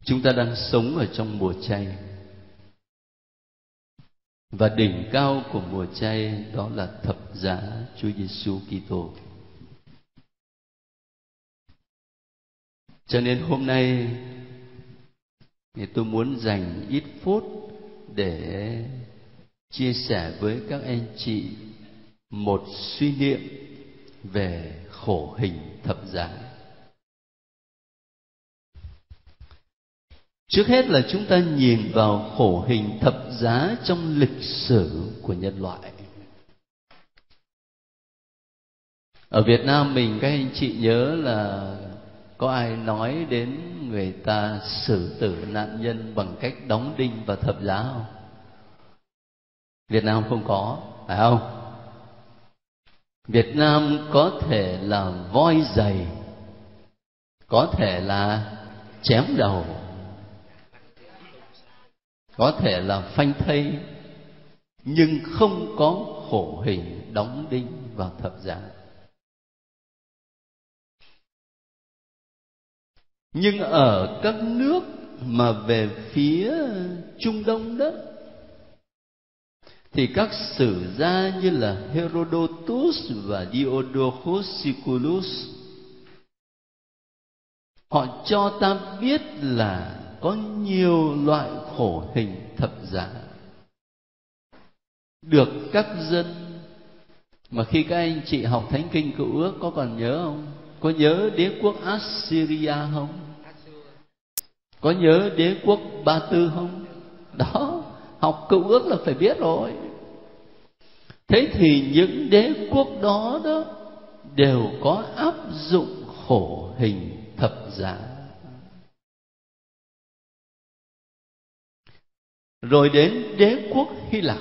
Chúng ta đang sống ở trong mùa chay, và đỉnh cao của mùa chay đó là thập giá Chúa Giêsu Kitô. Cho nên hôm nay thì tôi muốn dành ít phút để chia sẻ với các anh chị một suy niệm về khổ hình thập giá. Trước hết là chúng ta nhìn vào khổ hình thập giá trong lịch sử của nhân loại. Ở Việt Nam mình, các anh chị nhớ là có ai nói đến người ta xử tử nạn nhân bằng cách đóng đinh và thập giá không? Việt Nam không có, phải không? Việt Nam có thể là voi giày, có thể là chém đầu, có thể là phanh thây, nhưng không có khổ hình đóng đinh vào thập giá. Nhưng ở các nước mà về phía Trung Đông đó, thì các sử gia như là Herodotus và Diodorus Siculus, họ cho ta biết là có nhiều loại khổ hình thập giá được các dân mà khi các anh chị học Thánh Kinh Cựu Ước có còn nhớ không? Có nhớ đế quốc Assyria không? Có nhớ đế quốc Ba Tư không? Đó, học Cựu Ước là phải biết rồi. Thế thì những đế quốc đó đó đều có áp dụng khổ hình thập giá. Rồi đến đế quốc Hy Lạp,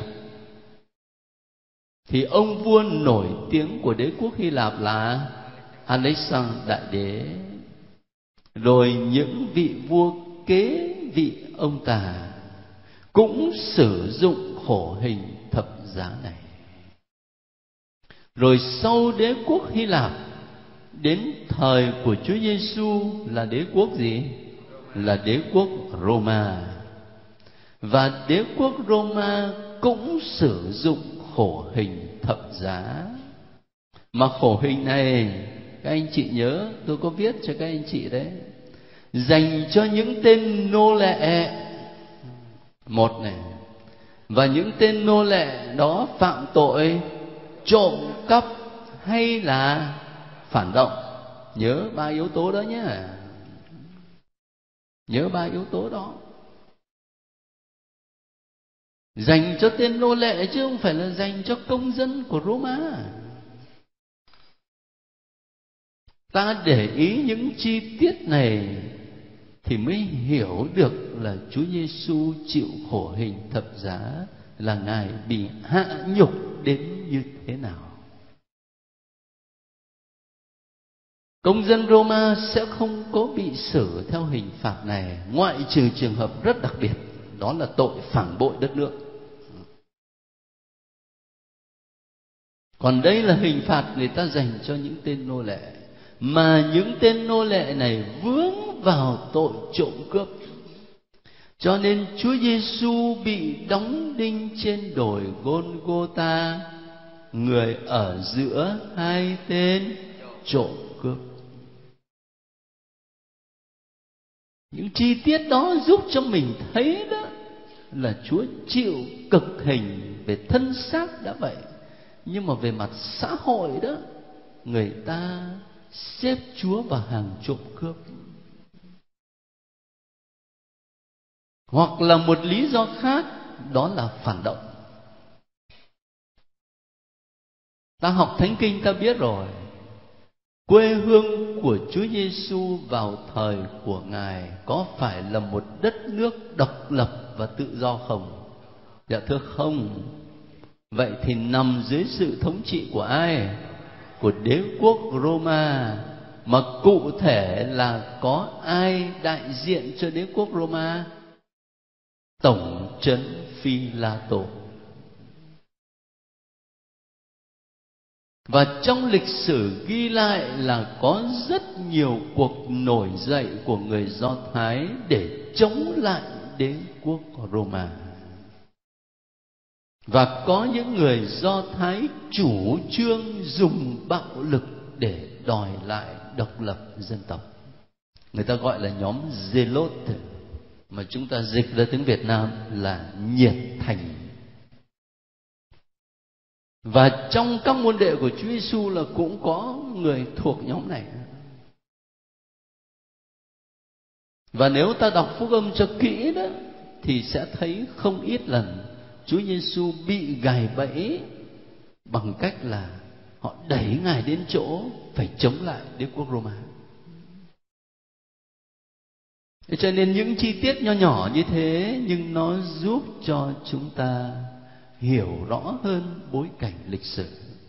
thì ông vua nổi tiếng của đế quốc Hy Lạp là Alexander Đại Đế. Rồi những vị vua kế vị ông ta cũng sử dụng khổ hình thập giá này. Rồi sau đế quốc Hy Lạp, đến thời của Chúa Giêsu là đế quốc gì? Là đế quốc Roma. Và đế quốc Roma cũng sử dụng khổ hình thập giá. Mà khổ hình này, các anh chị nhớ, tôi có viết cho các anh chị đấy, dành cho những tên nô lệ một này, và những tên nô lệ đó phạm tội trộm cắp hay là phản động. Nhớ ba yếu tố đó nhé, nhớ ba yếu tố đó. Dành cho tên nô lệ chứ không phải là dành cho công dân của Roma. Ta để ý những chi tiết này thì mới hiểu được là Chúa Giêsu chịu khổ hình thập giá là Ngài bị hạ nhục đến như thế nào. Công dân Roma sẽ không có bị xử theo hình phạt này, ngoại trừ trường hợp rất đặc biệt, đó là tội phản bội đất nước. Còn đây là hình phạt người ta dành cho những tên nô lệ, mà những tên nô lệ này vướng vào tội trộm cướp. Cho nên Chúa Giêsu bị đóng đinh trên đồi Golgotha, người ở giữa hai tên trộm cướp. Những chi tiết đó giúp cho mình thấy đó là Chúa chịu cực hình về thân xác đã vậy, nhưng mà về mặt xã hội đó, người ta xếp Chúa vào hàng trộm cướp. Hoặc là một lý do khác, đó là phản động. Ta học Thánh Kinh ta biết rồi, quê hương của Chúa Giêsu vào thời của Ngài có phải là một đất nước độc lập và tự do không? Dạ thưa không. Vậy thì nằm dưới sự thống trị của ai? Của đế quốc Roma. Mà cụ thể là có ai đại diện cho đế quốc Roma? Tổng trấn Phi-la-tô. Và trong lịch sử ghi lại là có rất nhiều cuộc nổi dậy của người Do Thái để chống lại đế quốc Roma. Và có những người Do Thái chủ trương dùng bạo lực để đòi lại độc lập dân tộc. Người ta gọi là nhóm Zealot, mà chúng ta dịch ra tiếng Việt Nam là nhiệt thành. Và trong các môn đệ của Chúa Giêsu là cũng có người thuộc nhóm này. Và nếu ta đọc phúc âm cho kỹ đó thì sẽ thấy không ít lần Chúa Giêsu bị gài bẫy bằng cách là họ đẩy Ngài đến chỗ phải chống lại đế quốc Roma. Cho nên những chi tiết nho nhỏ như thế nhưng nó giúp cho chúng ta hiểu rõ hơn bối cảnh lịch sử.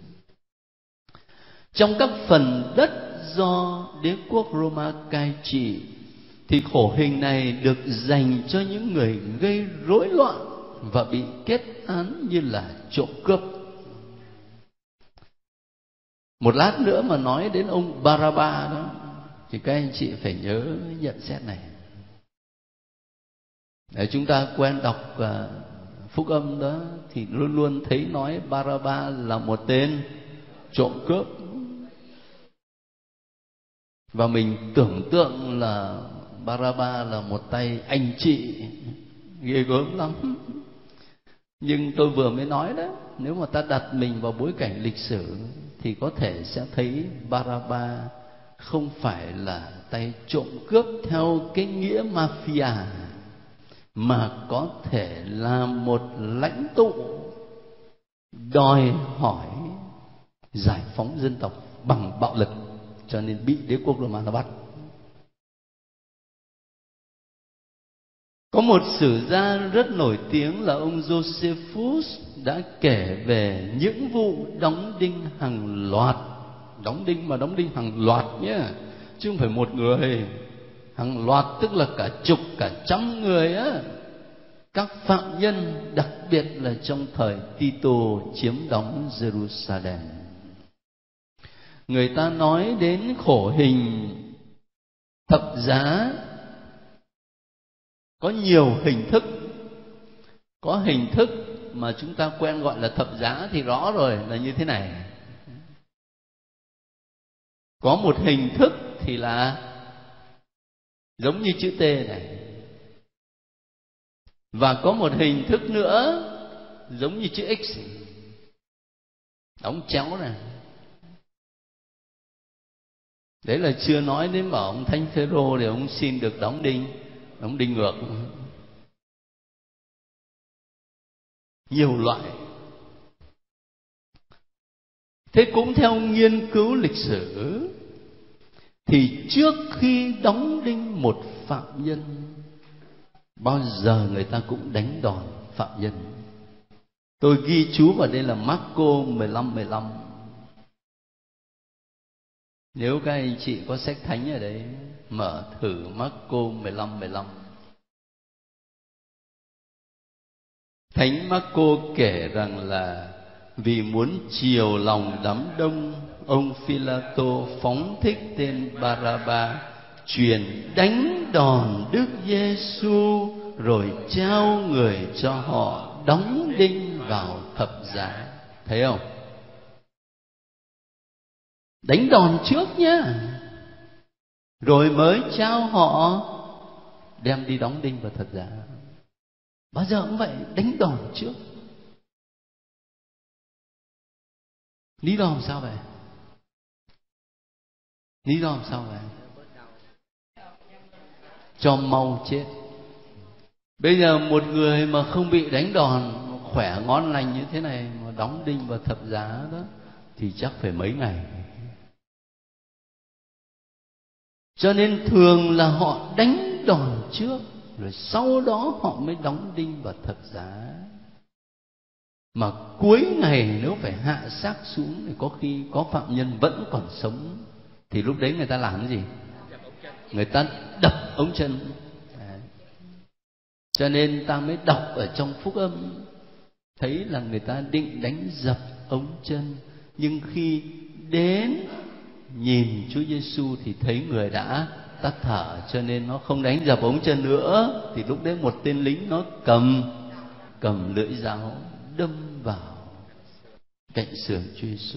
Trong các phần đất do đế quốc Roma cai trị thì khổ hình này được dành cho những người gây rối loạn và bị kết án như là trộm cướp. Một lát nữa mà nói đến ông Baraba đó thì các anh chị phải nhớ nhận xét này. Để chúng ta quen đọc phúc âm đó thì luôn luôn thấy nói Baraba là một tên trộm cướp, và mình tưởng tượng là Baraba là một tay anh chị ghê gớm lắm. Nhưng tôi vừa mới nói đó, nếu mà ta đặt mình vào bối cảnh lịch sử thì có thể sẽ thấy Baraba không phải là tay trộm cướp theo cái nghĩa mafia, mà có thể là một lãnh tụ đòi hỏi giải phóng dân tộc bằng bạo lực, cho nên bị đế quốc Roma nó bắt. Có một sử gia rất nổi tiếng là ông Josephus đã kể về những vụ đóng đinh hàng loạt, đóng đinh mà đóng đinh hàng loạt nhé, chứ không phải một người, hàng loạt tức là cả chục cả trăm người á, các phạm nhân, đặc biệt là trong thời Tito chiếm đóng Jerusalem. Người ta nói đến khổ hình thập giá có nhiều hình thức. Có hình thức mà chúng ta quen gọi là thập giá thì rõ rồi, là như thế này. Có một hình thức thì là giống như chữ T này, và có một hình thức nữa giống như chữ X, đóng chéo này. Đấy là chưa nói đến bảo ông Thánh Phêrô để ông xin được đóng đinh ngược. Nhiều loại. Thế cũng theo nghiên cứu lịch sử thì trước khi đóng đinh một phạm nhân, bao giờ người ta cũng đánh đòn phạm nhân. Tôi ghi chú vào đây là Marco 15:15. Nếu các anh chị có sách thánh ở đấy, mở thử Marco 15:15. Thánh Marco kể rằng là vì muốn chiều lòng đám đông, ông Phi-la-tô phóng thích tên Ba-ra-ba, truyền đánh đòn Đức Giê-xu, rồi trao người cho họ đóng đinh vào thập giá. Thấy không? Đánh đòn trước nhá, rồi mới trao họ đem đi đóng đinh vào thập giá. Bao giờ cũng vậy, đánh đòn trước. Lý do làm sao vậy? Lý do làm sao vậy? Cho mau chết. Bây giờ một người mà không bị đánh đòn, khỏe ngon lành như thế này mà đóng đinh vào thập giá đó thì chắc phải mấy ngày. Cho nên thường là họ đánh đòn trước, rồi sau đó họ mới đóng đinh vào thập giá. Mà cuối ngày nếu phải hạ xác xuống thì có khi có phạm nhân vẫn còn sống, thì lúc đấy người ta làm cái gì? Người ta đập ống chân. Đấy. Cho nên ta mới đọc ở trong phúc âm thấy là người ta định đánh dập ống chân, nhưng khi đến nhìn Chúa Giêsu thì thấy người đã tắt thở, cho nên nó không đánh dập ống chân nữa. Thì lúc đấy một tên lính nó cầm lưỡi giáo đâm vào cạnh sườn Chúa Giêsu.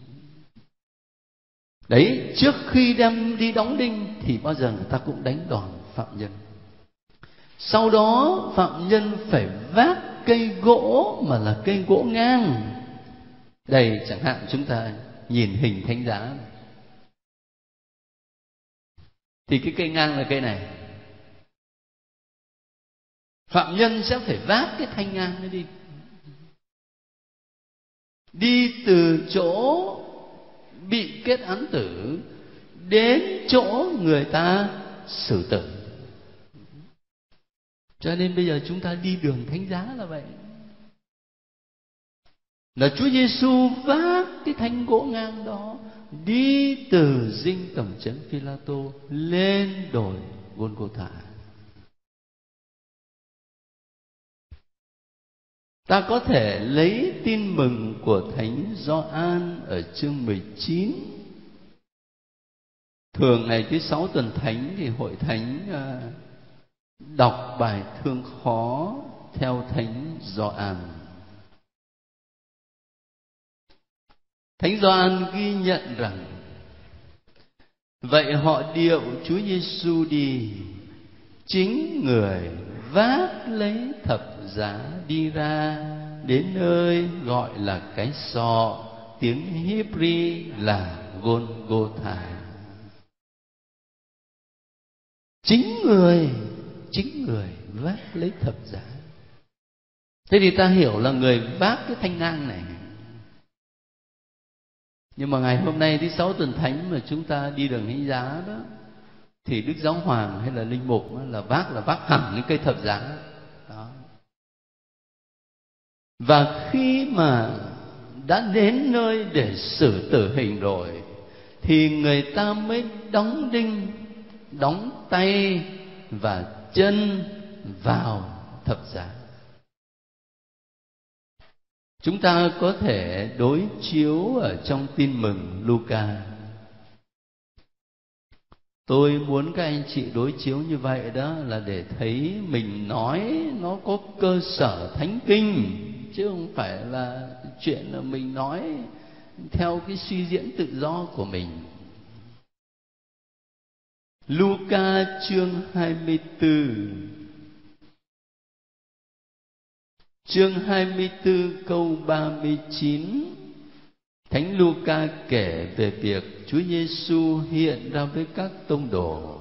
Đấy, trước khi đem đi đóng đinh thì bao giờ người ta cũng đánh đòn phạm nhân. Sau đó phạm nhân phải vác cây gỗ mà là cây gỗ ngang. Đây chẳng hạn chúng ta nhìn hình thánh giá này. Thì cái cây ngang là cây này. Phạm nhân sẽ phải vác cái thanh ngang nó đi. Đi từ chỗ bị kết án tử đến chỗ người ta xử tử. Cho nên bây giờ chúng ta đi đường thánh giá là vậy. Là Chúa Giêsu vác cái thanh gỗ ngang đó đi từ dinh tẩm trấn Phi-la-tô lên đồi Gôn-gô-thả. Ta có thể lấy tin mừng của Thánh Gioan ở chương 19. Thường ngày thứ 6 tuần thánh thì hội thánh đọc bài thương khó theo Thánh Gioan. Thánh Gioan ghi nhận rằng vậy họ điệu Chúa Giêsu đi, chính người vác lấy thập giá đi ra đến nơi gọi là cái sọ, tiếng Hebri là Gôn-gô-thả. Chính người vác lấy thập giá. Thế thì ta hiểu là người vác cái thanh ngang này. Nhưng mà ngày hôm nay thứ 6 tuần thánh mà chúng ta đi đường thánh giá đó, thì Đức Giáo Hoàng hay là linh mục là vác hẳn cái cây thập giá đó. Và khi mà đã đến nơi để xử tử hình rồi thì người ta mới đóng đinh, đóng tay và chân vào thập giá. Chúng ta có thể đối chiếu ở trong tin mừng Luca. Tôi muốn các anh chị đối chiếu như vậy đó là để thấy mình nói nó có cơ sở thánh kinh, chứ không phải là chuyện là mình nói theo cái suy diễn tự do của mình. Luca chương 24. Chương 24 câu 39. Thánh Luca kể về việc Chúa Giêsu hiện ra với các tông đồ.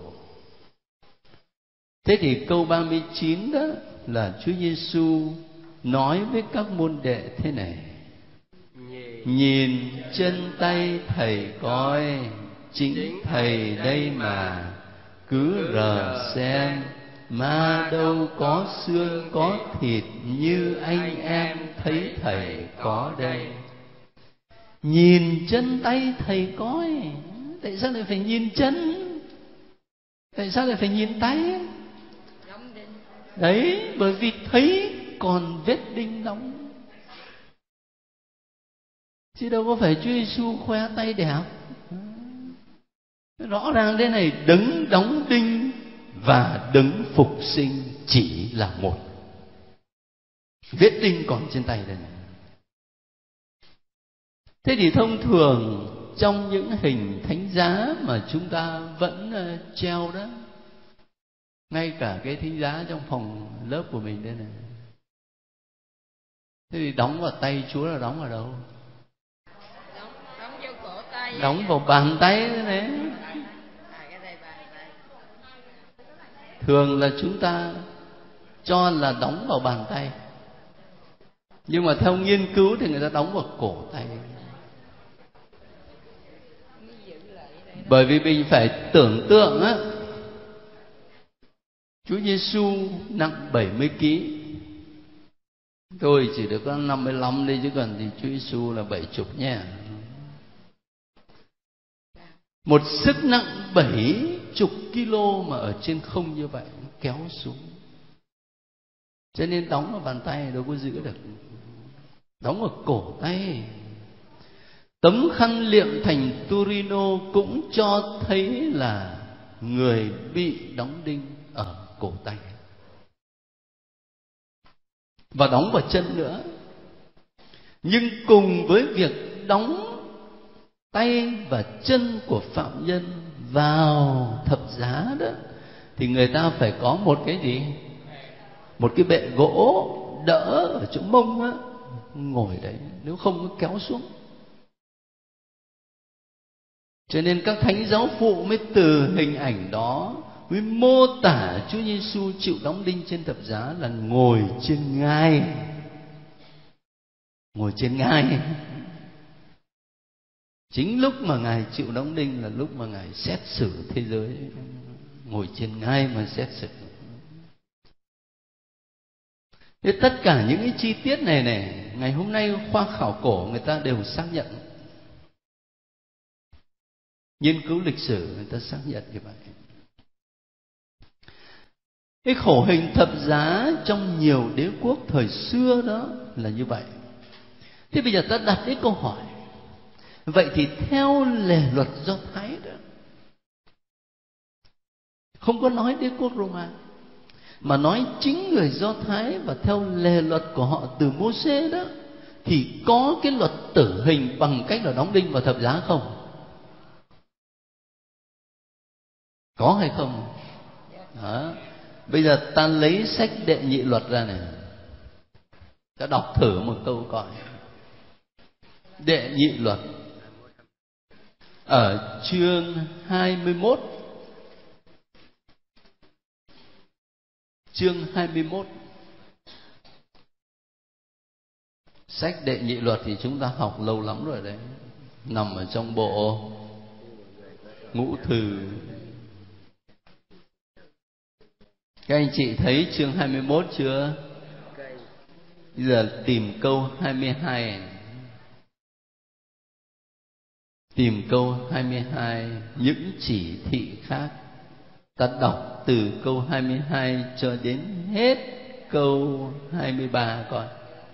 Thế thì câu 39 đó là Chúa Giêsu nói với các môn đệ thế này: nhìn chân tay thầy coi, chính thầy đây mà, cứ rờ xem, mà đâu có xương có thịt như anh em thấy thầy có đây. Nhìn chân tay thầy coi. Tại sao lại phải nhìn chân? Tại sao lại phải nhìn tay? Đấy, bởi vì thấy còn vết đinh đóng, chứ đâu có phải Chúa Giêsu khoe tay đẹp. Rõ ràng thế này, đấng đóng đinh và đấng phục sinh chỉ là một. Vết đinh còn trên tay đây này. Thế thì thông thường trong những hình thánh giá mà chúng ta vẫn treo đó, ngay cả cái thánh giá trong phòng lớp của mình đây này, thế thì đóng vào tay Chúa là đóng ở đâu? Đóng vô cổ tay. Đóng vào bàn tay đấy này. Thường là chúng ta cho là đóng vào bàn tay, nhưng mà theo nghiên cứu thì người ta đóng vào cổ tay. Bởi vì mình phải tưởng tượng á, Chúa Giêsu nặng 70 kg, tôi chỉ được có 55 đi, chứ còn thì Chúa Giêsu là 70 nha. Một sức nặng 70 kg mà ở trên không như vậy kéo xuống, cho nên đóng vào bàn tay đâu có giữ được, đóng vào cổ tay. Tấm khăn liệm thành Turino cũng cho thấy là người bị đóng đinh ở cổ tay và đóng vào chân nữa. Nhưng cùng với việc đóng tay và chân của phạm nhân vào thập giá đó, thì người ta phải có một cái gì? Một cái bệ gỗ đỡ ở chỗ mông á, ngồi đấy, nếu không có kéo xuống. Cho nên các thánh giáo phụ mới từ hình ảnh đó mới mô tả Chúa Giêsu chịu đóng đinh trên thập giá là ngồi trên ngai. Ngồi trên ngai. Chính lúc mà Ngài chịu đóng đinh là lúc mà Ngài xét xử thế giới. Ngồi trên ngai mà xét xử. Thế tất cả những cái chi tiết này ngày hôm nay khoa khảo cổ người ta đều xác nhận. Nghiên cứu lịch sử người ta xác nhận như vậy. Cái khổ hình thập giá trong nhiều đế quốc thời xưa đó là như vậy. Thế bây giờ ta đặt cái câu hỏi, vậy thì theo lề luật Do Thái đó, không có nói đế quốc Roma, mà nói chính người Do Thái và theo lề luật của họ từ Mô-sê đó, thì có cái luật tử hình bằng cách là đóng đinh vào thập giá không? Có hay không? Đó. Bây giờ ta lấy sách Đệ Nhị Luật ra này, ta đọc thử một câu coi. Đệ Nhị Luật ở chương 21. Chương 21. Sách Đệ Nhị Luật thì chúng ta học lâu lắm rồi đấy, nằm ở trong bộ Ngũ Thư. Các anh chị thấy chương 21 chưa? Bây giờ tìm câu 22. Tìm câu 22, những chỉ thị khác. Ta đọc từ câu 22 cho đến hết câu 23 coi.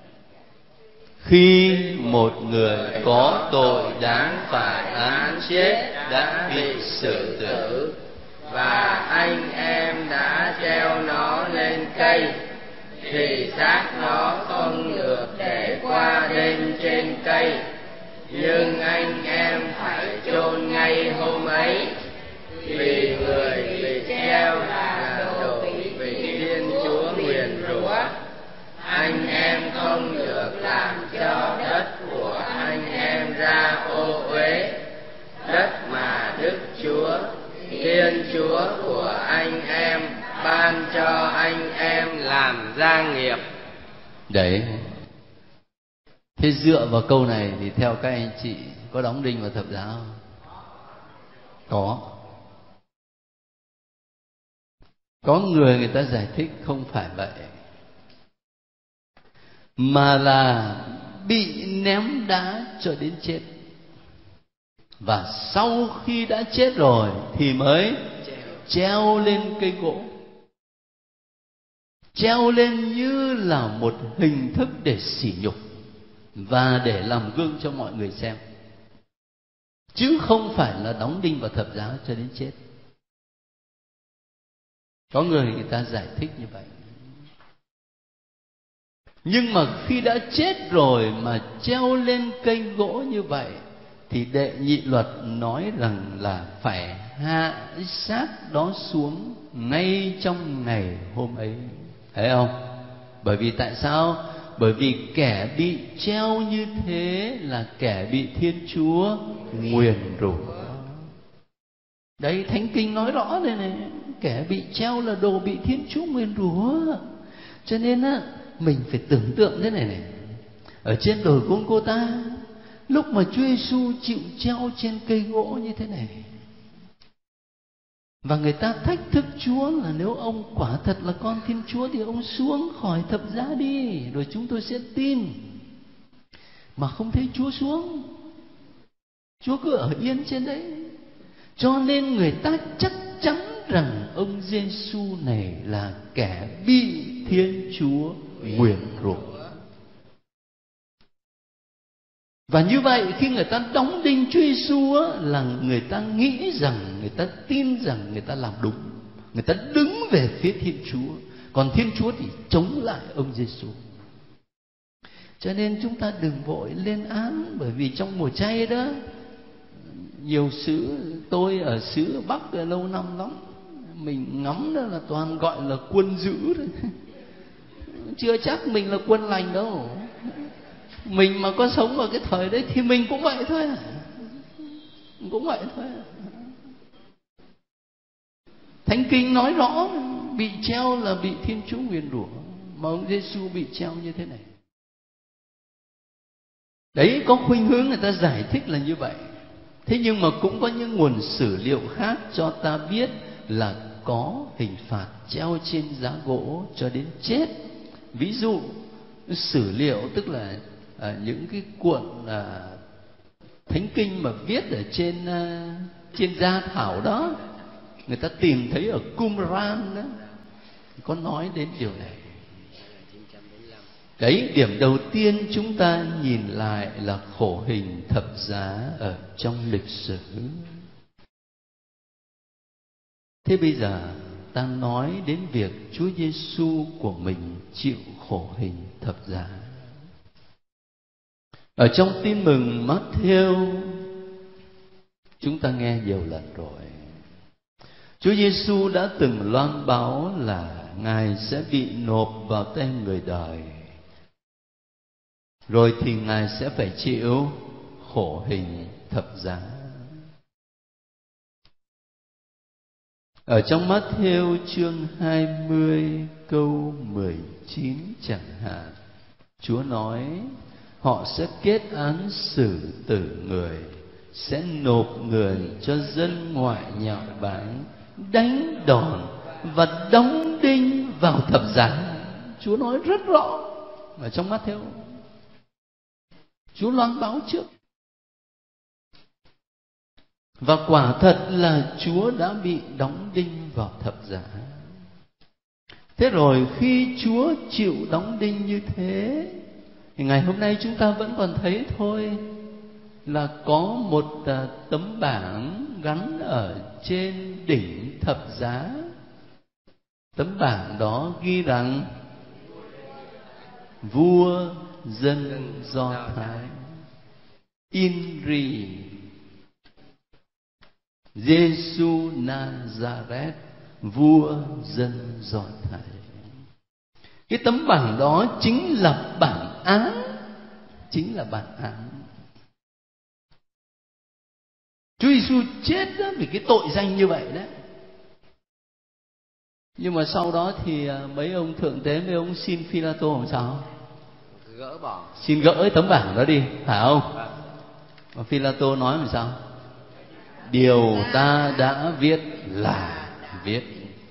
Khi một người có tội đáng phải án chết đã bị xử tử, và anh em đã treo nó lên cây, thì xác nó không được để qua đêm trên cây, nhưng anh em phải chôn ngay hôm ấy, vì người bị treo là tội bị Thiên Chúa nguyền rủa. Anh em không được làm cho đất của anh em ra ô uế, đất mà Đức Chúa Thiên Chúa của anh em ban cho anh em làm gia nghiệp. Đấy. Thế dựa vào câu này thì theo các anh chị có đóng đinh vào thập giá không? Có người ta giải thích không phải vậy, mà là bị ném đá cho đến chết, và sau khi đã chết rồi thì mới treo lên cây gỗ. Treo lên như là một hình thức để sỉ nhục và để làm gương cho mọi người xem, chứ không phải là đóng đinh vào thập giá cho đến chết. Có người ta giải thích như vậy. Nhưng mà khi đã chết rồi mà treo lên cây gỗ như vậy thì Đệ Nhị Luật nói rằng là phải hạ xác đó xuống ngay trong ngày hôm ấy. Thấy không? Bởi vì tại sao? Bởi vì kẻ bị treo như thế là kẻ bị Thiên Chúa nguyền rủa. Đấy, Thánh Kinh nói rõ đây này, kẻ bị treo là đồ bị Thiên Chúa nguyền rủa. Cho nên á, mình phải tưởng tượng thế này này. Ở trên đồi Gôn-gô-ta, lúc mà Chúa Giêsu chịu treo trên cây gỗ như thế này, và người ta thách thức Chúa là nếu ông quả thật là con Thiên Chúa thì ông xuống khỏi thập giá đi, rồi chúng tôi sẽ tin. Mà không thấy Chúa xuống, Chúa cứ ở yên trên đấy. Cho nên người ta chắc chắn rằng ông Giêsu này là kẻ bị Thiên Chúa nguyền rủa. Và như vậy khi người ta đóng đinh Chúa Giêsu là người ta nghĩ rằng, người ta tin rằng người ta làm đúng, người ta đứng về phía Thiên Chúa, còn Thiên Chúa thì chống lại ông Giêsu. Cho nên chúng ta đừng vội lên án, bởi vì trong mùa chay đó, nhiều xứ, tôi ở xứ Bắc lâu năm lắm, mình ngắm đó là toàn gọi là quân dữ thôi. Chưa chắc mình là quân lành đâu. Mình mà có sống vào cái thời đấy thì mình cũng vậy thôi, cũng vậy thôi. Thánh Kinh nói rõ bị treo là bị Thiên Chúa nguyền rủa, mà ông Giêsu bị treo như thế này. Đấy, có khuynh hướng người ta giải thích là như vậy. Thế nhưng mà cũng có những nguồn sử liệu khác cho ta biết là có hình phạt treo trên giá gỗ cho đến chết. Ví dụ sử liệu tức là những cái cuộn thánh kinh mà viết ở trên gia thảo đó, người ta tìm thấy ở Qumran đó, có nói đến điều này. Đấy, điểm đầu tiên chúng ta nhìn lại là khổ hình thập giá ở trong lịch sử. Thế bây giờ ta nói đến việc Chúa Giêsu của mình chịu khổ hình thập giá. Ở trong Tin mừng Matthew chúng ta nghe nhiều lần rồi, Chúa Giêsu đã từng loan báo là Ngài sẽ bị nộp vào tay người đời, rồi thì Ngài sẽ phải chịu khổ hình thập giá. Ở trong Matthew chương 20 câu 19 chẳng hạn, Chúa nói họ sẽ kết án xử tử người, sẽ nộp người cho dân ngoại nhạo báng, đánh đòn và đóng đinh vào thập giá. Chúa nói rất rõ ở trong Matthew. Chúa loan báo trước. Và quả thật là Chúa đã bị đóng đinh vào thập giá. Thế rồi khi Chúa chịu đóng đinh như thế, thì ngày hôm nay chúng ta vẫn còn thấy thôi, là có một tấm bảng gắn ở trên đỉnh thập giá. Tấm bảng đó ghi rằng vua dân Do Thái, Inri Giêsu Nazareth, vua dân Do Thái. Cái tấm bảng đó chính là bản án, chính là bản án. Chúa Giêsu chết đó vì cái tội danh như vậy đấy. Nhưng mà sau đó thì mấy ông thượng tế, mấy ông xin Phi-la-tô làm sao? Gỡ bỏ. Xin gỡ tấm bảng đó đi, phải không? Và Phi-la-tô nói làm sao? Điều ta đã viết là viết.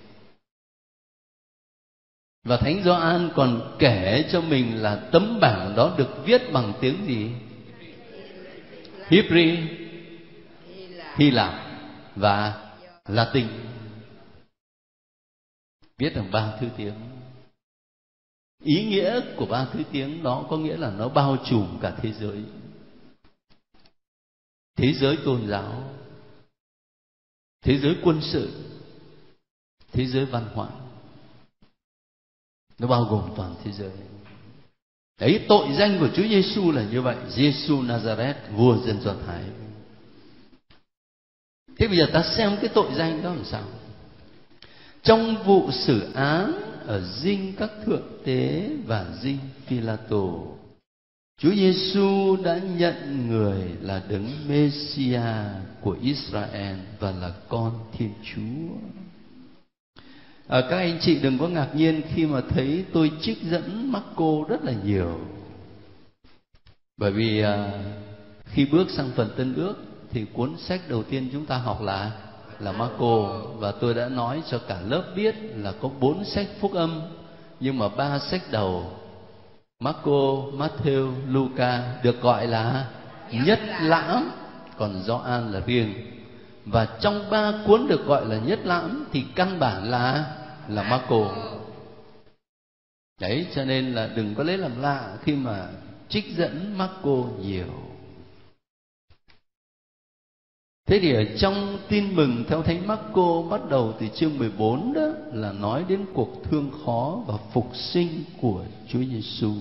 Và Thánh Gioan còn kể cho mình là tấm bảng đó được viết bằng tiếng gì? Hebrew, Hy Lạp và Latin. Viết bằng 3 thứ tiếng. Ý nghĩa của 3 thứ tiếng đó có nghĩa là nó bao trùm cả thế giới. Thế giới tôn giáo, thế giới quân sự, thế giới văn hóa. Nó bao gồm toàn thế giới. Đấy, tội danh của Chúa Giêsu là như vậy. Giêsu Nazareth, vua dân Do Thái. Thế bây giờ ta xem cái tội danh đó làm sao. Trong vụ xử án ở dinh các thượng tế và dinh Phi-la-tô, Chúa Giêsu đã nhận người là đấng Mê-si-a của Israel và là con Thiên Chúa. Các anh chị đừng có ngạc nhiên khi mà thấy tôi trích dẫn Marco rất là nhiều. Bởi vì khi bước sang phần Tân Ước thì cuốn sách đầu tiên chúng ta học là Marco. Và tôi đã nói cho cả lớp biết là có 4 sách phúc âm, nhưng mà 3 sách đầu Marco, Matthew, Luca được gọi là nhất lãm, còn Gioan là riêng. Và trong 3 cuốn được gọi là nhất lãm thì căn bản là Marco. Đấy, cho nên là đừng có lấy làm lạ khi mà trích dẫn Marco nhiều. Thế thì ở trong Tin mừng theo Thánh Mác-cô bắt đầu từ chương 14 đó là nói đến cuộc thương khó và phục sinh của Chúa Giêsu.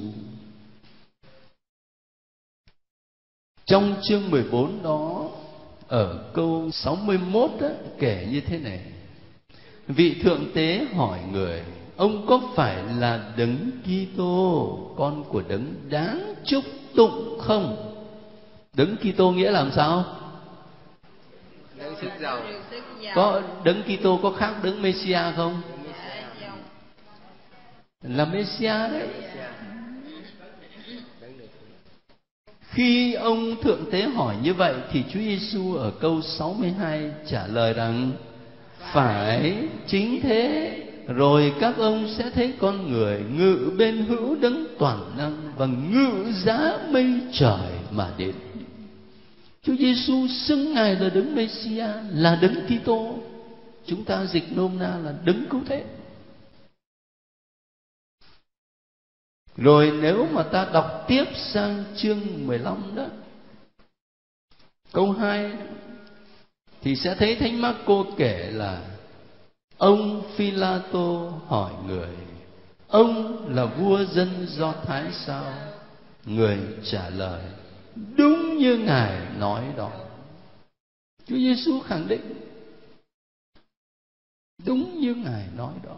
Trong chương 14 đó, ở câu 61 đó, kể như thế này: Vị thượng tế hỏi người: ông có phải là Đấng Kitô, con của Đấng đáng chúc tụng không? Đấng Kitô nghĩa làm sao? Đấng sức giàu. Có Đấng Kitô có khác Đấng Messia không? Là Messia đấy. Khi ông thượng tế hỏi như vậy thì Chúa Giêsu ở câu 62 trả lời rằng: phải, chính thế, rồi các ông sẽ thấy con người ngự bên hữu Đấng toàn năng và ngự giá mây trời mà đến. Chúa Giêsu xưng Ngài là Đấng Messia, là Đấng Kitô. Chúng ta dịch nôm na là Đấng Cứu Thế. Rồi nếu mà ta đọc tiếp sang chương 15 đó, câu 2, thì sẽ thấy Thánh Mác-cô kể là ông Phi-la-tô hỏi người: ông là vua dân Do Thái sao? Người trả lời: đúng như Ngài nói đó. Chúa Giêsu khẳng định đúng như Ngài nói đó.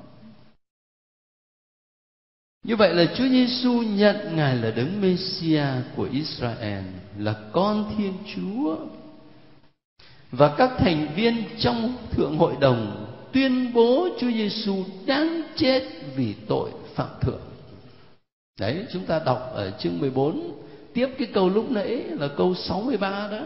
Như vậy là Chúa Giêsu nhận Ngài là Đấng Messia của Israel, là con Thiên Chúa. Và các thành viên trong Thượng Hội đồng tuyên bố Chúa Giêsu đáng chết vì tội phạm thượng. Đấy, chúng ta đọc ở chương 14, tiếp cái câu lúc nãy là câu 63 đó.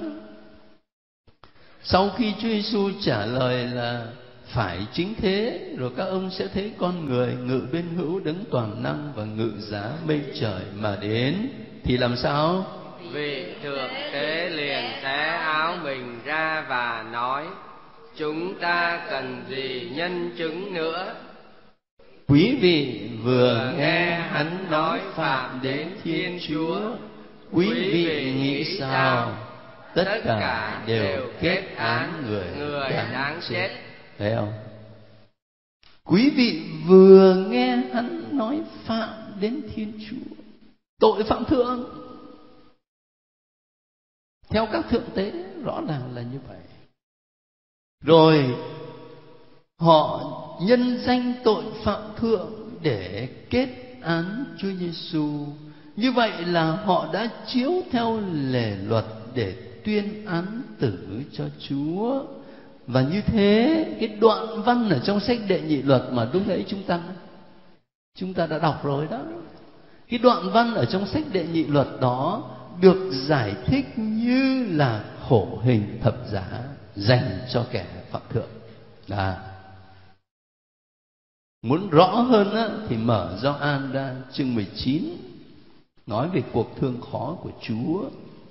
Sau khi Chúa Giêsu trả lời là phải, chính thế, rồi các ông sẽ thấy con người ngự bên hữu Đấng toàn năng và ngự giá mây trời mà đến, thì làm sao? Vị thượng tế liền xé áo mình ra và nói: chúng ta cần gì nhân chứng nữa? Quý vị vừa nghe hắn nói phạm đến Thiên Chúa, quý vị nghĩ sao? Tất cả đều kết án người đáng chết. Thấy không? Quý vị vừa nghe hắn nói phạm đến Thiên Chúa, tội phạm thượng. Theo các thượng tế rõ ràng là như vậy. Rồi họ nhân danh tội phạm thượng để kết án Chúa Giêsu. Như vậy là họ đã chiếu theo lề luật để tuyên án tử cho Chúa. Và như thế, cái đoạn văn ở trong sách Đệ Nhị Luật mà lúc nãy chúng ta đã đọc rồi đó, cái đoạn văn ở trong sách Đệ Nhị Luật đó được giải thích như là khổ hình thập giá dành cho kẻ phạm thượng. Muốn rõ hơn á, thì mở Gioan ra chương 19, nói về cuộc thương khó của Chúa.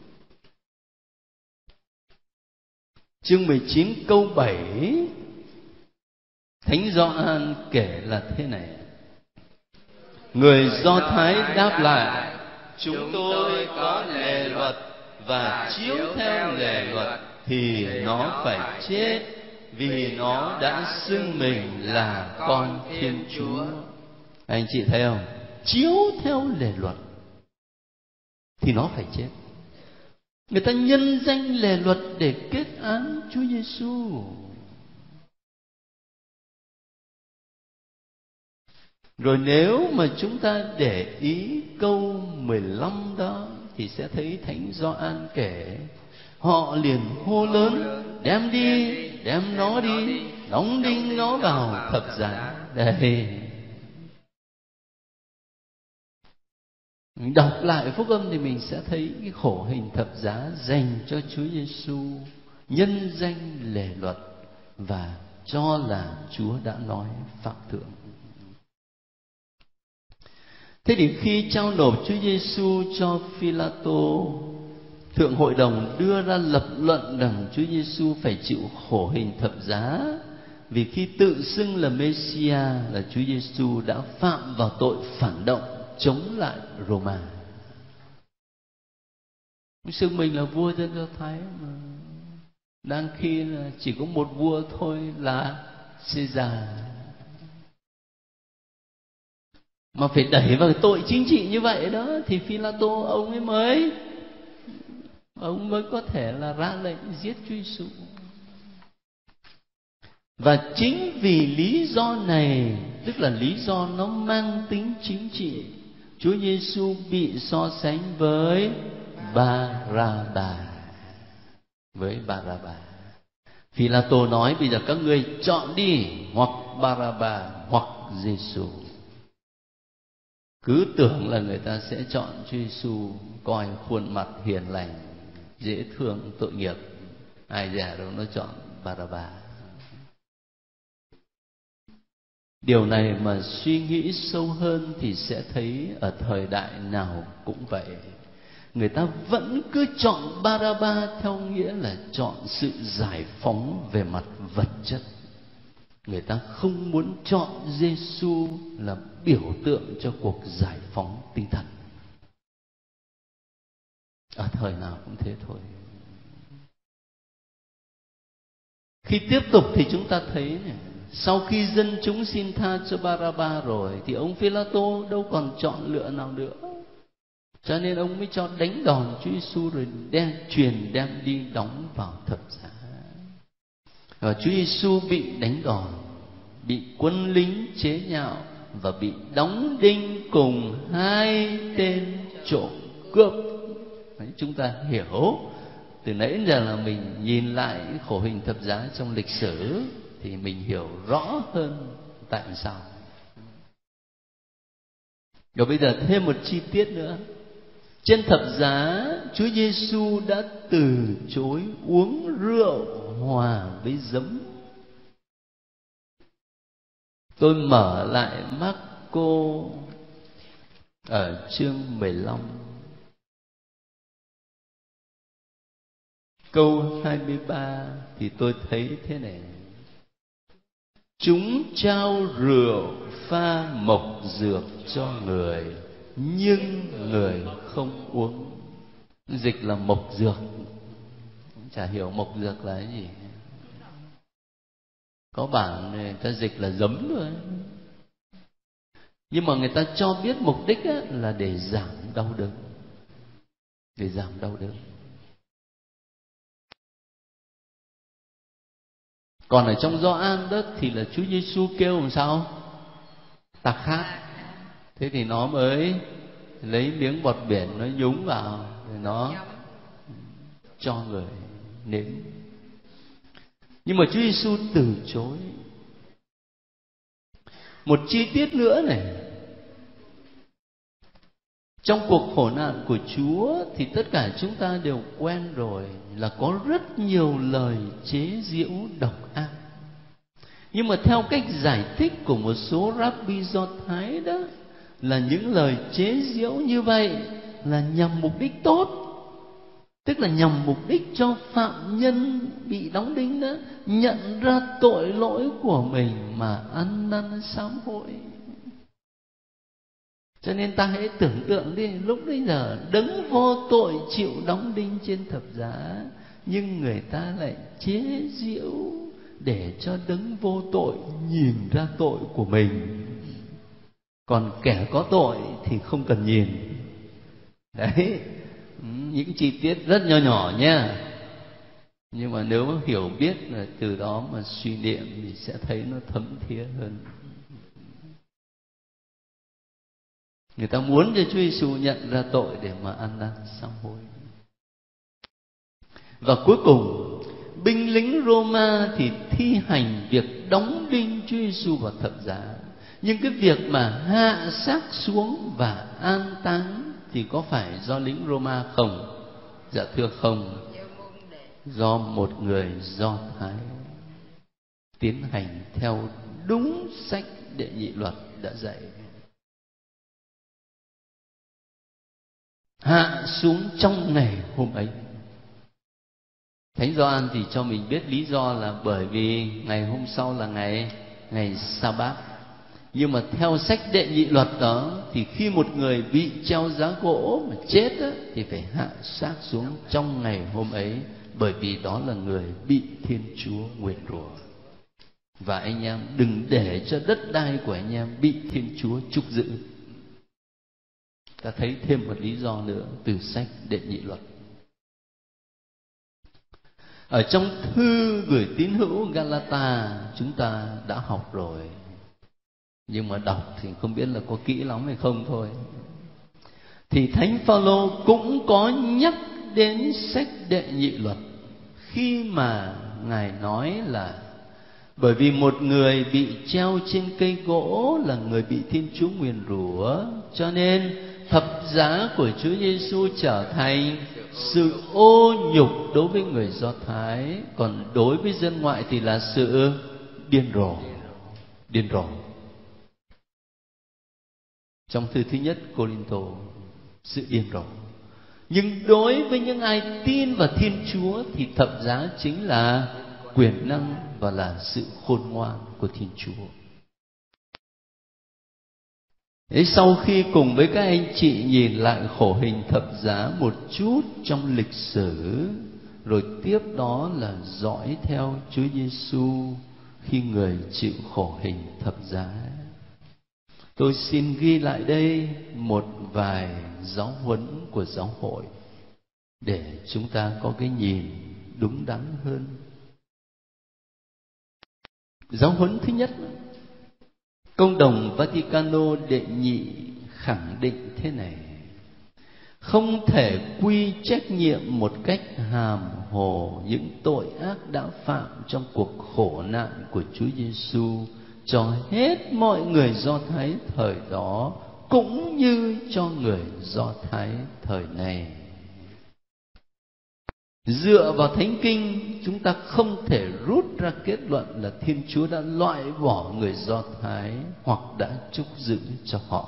Chương 19 câu 7, Thánh Gioan kể là thế này: người Do Thái đáp lại: chúng tôi có lề luật, và chiếu theo lề luật thì nó phải chết, vì nó đã xưng mình là con Thiên Chúa. Anh chị thấy không? Chiếu theo lề luật thì nó phải chết. Người ta nhân danh lề luật để kết án Chúa Giêsu. Rồi nếu mà chúng ta để ý câu 15 đó thì sẽ thấy Thánh Gioan kể họ liền hô lớn: đem đi, đem nó đi, đóng đinh nó vào thập giá. Đây, mình đọc lại phúc âm thì mình sẽ thấy cái khổ hình thập giá dành cho Chúa Giêsu, nhân danh lề luật và cho là Chúa đã nói phạm thượng. Thế thì khi trao nộp Chúa Giêsu cho Phi-la-tô, Thượng Hội đồng đưa ra lập luận rằng Chúa Giêsu phải chịu khổ hình thập giá, vì khi tự xưng là Messia là Chúa Giêsu đã phạm vào tội phản động chống lại Roma. Xưng mình là vua dân Do Thái mà đang khi là chỉ có một vua thôi là Caesar. Mà phải đẩy vào tội chính trị như vậy đó thì Phi-la-tô ông mới có thể là ra lệnh giết Chúa Giêsu. Và chính vì lý do này, tức là lý do nó mang tính chính trị, Chúa Giêsu bị so sánh với Ba-ra-bà. Phi-la-tô nói bây giờ các ngươi chọn đi, hoặc Ba-ra-bà hoặc Giêsu. Cứ tưởng là người ta sẽ chọn Chúa Giêsu coi khuôn mặt hiền lành, dễ thương, tội nghiệp. Ai dè đâu nó chọn Ba-ra-bà. Điều này mà suy nghĩ sâu hơn thì sẽ thấy ở thời đại nào cũng vậy. Người ta vẫn cứ chọn Ba-ra-ba theo nghĩa là chọn sự giải phóng về mặt vật chất. Người ta không muốn chọn Giêsu là biểu tượng cho cuộc giải phóng tinh thần. Ở thời nào cũng thế thôi. Khi tiếp tục thì chúng ta thấy này, sau khi dân chúng xin tha cho Ba-ra-ba rồi thì ông Phi-la-tô đâu còn chọn lựa nào nữa. Cho nên ông mới cho đánh đòn Chúa Giêsu rồi đem đi đóng vào thập giá. Và Chúa Giêsu bị đánh đòn, bị quân lính chế nhạo và bị đóng đinh cùng hai tên trộm cướp. Đấy, chúng ta hiểu từ nãy đến giờ là mình nhìn lại khổ hình thập giá trong lịch sử thì mình hiểu rõ hơn tại sao. Rồi bây giờ thêm một chi tiết nữa. Trên thập giá, Chúa Giêsu đã từ chối uống rượu hòa với giấm. Tôi mở lại Mác-cô ở chương 15, câu 23 thì tôi thấy thế này: chúng trao rượu pha mộc dược cho người, nhưng người không uống. Dịch là mộc dược, chả hiểu mộc dược là cái gì. Có bản người ta dịch là giấm thôi, nhưng mà người ta cho biết mục đích là để giảm đau đớn. Để giảm đau đớn. Còn ở trong Gioan đó thì là Chúa Giêsu kêu làm sao? Ta khát. Thế thì nó mới lấy miếng bọt biển nó nhúng vào rồi nó cho người nếm. Nhưng mà Chúa Giêsu từ chối. Một chi tiết nữa này, trong cuộc khổ nạn của Chúa thì tất cả chúng ta đều quen rồi, là có rất nhiều lời chế giễu độc ác. Nhưng mà theo cách giải thích của một số Rabbi Do Thái đó, là những lời chế giễu như vậy là nhằm mục đích tốt. Tức là nhằm mục đích cho phạm nhân bị đóng đinh đó nhận ra tội lỗi của mình mà ăn năn sám hối. Cho nên ta hãy tưởng tượng đi, lúc bây giờ đấng vô tội chịu đóng đinh trên thập giá, nhưng người ta lại chế giễu để cho đấng vô tội nhìn ra tội của mình. Còn kẻ có tội thì không cần nhìn. Đấy, những chi tiết rất nho nhỏ nha. Nhưng mà nếu hiểu biết là từ đó mà suy niệm thì sẽ thấy nó thấm thía hơn. Người ta muốn cho Chúa Giêsu nhận ra tội để mà ăn năn sám hối. Và cuối cùng, binh lính Roma thì thi hành việc đóng đinh Chúa Giêsu vào thập giá. Nhưng cái việc mà hạ xác xuống và an táng thì có phải do lính Roma không? Dạ thưa không. Do một người Do Thái tiến hành theo đúng sách Đệ Nhị Luật đã dạy. Hạ xuống trong ngày hôm ấy. Thánh Gioan thì cho mình biết lý do là bởi vì ngày hôm sau là ngày Sa-bát. Nhưng mà theo sách Đệ Nhị Luật đó thì khi một người bị treo giá gỗ mà chết đó, thì phải hạ xác xuống trong ngày hôm ấy bởi vì đó là người bị Thiên Chúa nguyền rủa. Và anh em đừng để cho đất đai của anh em bị Thiên Chúa trục giữ. Ta thấy thêm một lý do nữa từ sách Đệ Nhị Luật. Ở trong thư gửi tín hữu Galata chúng ta đã học rồi, nhưng mà đọc thì không biết là có kỹ lắm hay không thôi. Thì Thánh Phaolô cũng có nhắc đến sách Đệ Nhị Luật khi mà Ngài nói là bởi vì một người bị treo trên cây gỗ là người bị Thiên Chúa nguyền rủa, cho nên thập giá của Chúa Giêsu trở thành sự ô nhục đối với người Do Thái, còn đối với dân ngoại thì là sự điên rồ. Điên rồ. Trong thư thứ nhất Cô-rinh-tô, sự điên rồ. Nhưng đối với những ai tin vào Thiên Chúa thì thập giá chính là quyền năng và là sự khôn ngoan của Thiên Chúa. Thế sau khi cùng với các anh chị nhìn lại khổ hình thập giá một chút trong lịch sử, rồi tiếp đó là dõi theo Chúa Giêsu khi người chịu khổ hình thập giá, tôi xin ghi lại đây một vài giáo huấn của giáo hội để chúng ta có cái nhìn đúng đắn hơn. Giáo huấn thứ nhất, Công đồng Vaticano đệ nhị khẳng định thế này: không thể quy trách nhiệm một cách hàm hồ những tội ác đã phạm trong cuộc khổ nạn của Chúa Giêsu cho hết mọi người Do Thái thời đó, cũng như cho người Do Thái thời này. Dựa vào Thánh Kinh, chúng ta không thể rút ra kết luận là Thiên Chúa đã loại bỏ người Do Thái hoặc đã trúc giữ cho họ.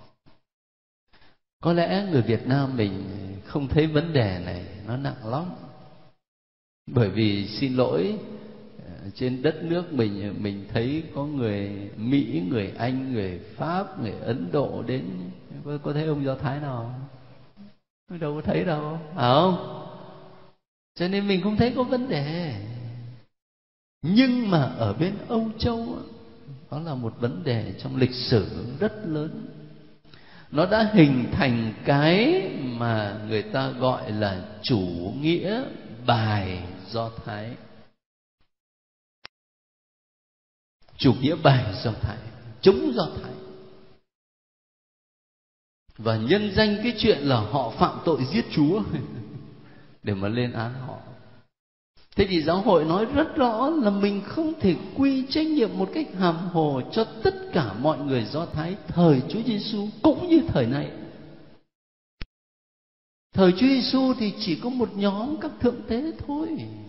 Có lẽ người Việt Nam mình không thấy vấn đề này nó nặng lắm, bởi vì xin lỗi, trên đất nước mình thấy có người Mỹ, người Anh, người Pháp, người Ấn Độ đến, có thấy ông Do Thái nào? Đâu có thấy đâu, phải không? Cho nên mình không thấy có vấn đề. Nhưng mà ở bên Âu Châu, đó là một vấn đề trong lịch sử rất lớn. Nó đã hình thành cái mà người ta gọi là chủ nghĩa bài Do Thái. Chủ nghĩa bài Do Thái, chống Do Thái. Và nhân danh cái chuyện là họ phạm tội giết Chúa để mà lên án họ. Thế thì giáo hội nói rất rõ là mình không thể quy trách nhiệm một cách hàm hồ cho tất cả mọi người Do Thái thời Chúa Giêsu cũng như thời này. Thời Chúa Giêsu thì chỉ có một nhóm các thượng tế thôi.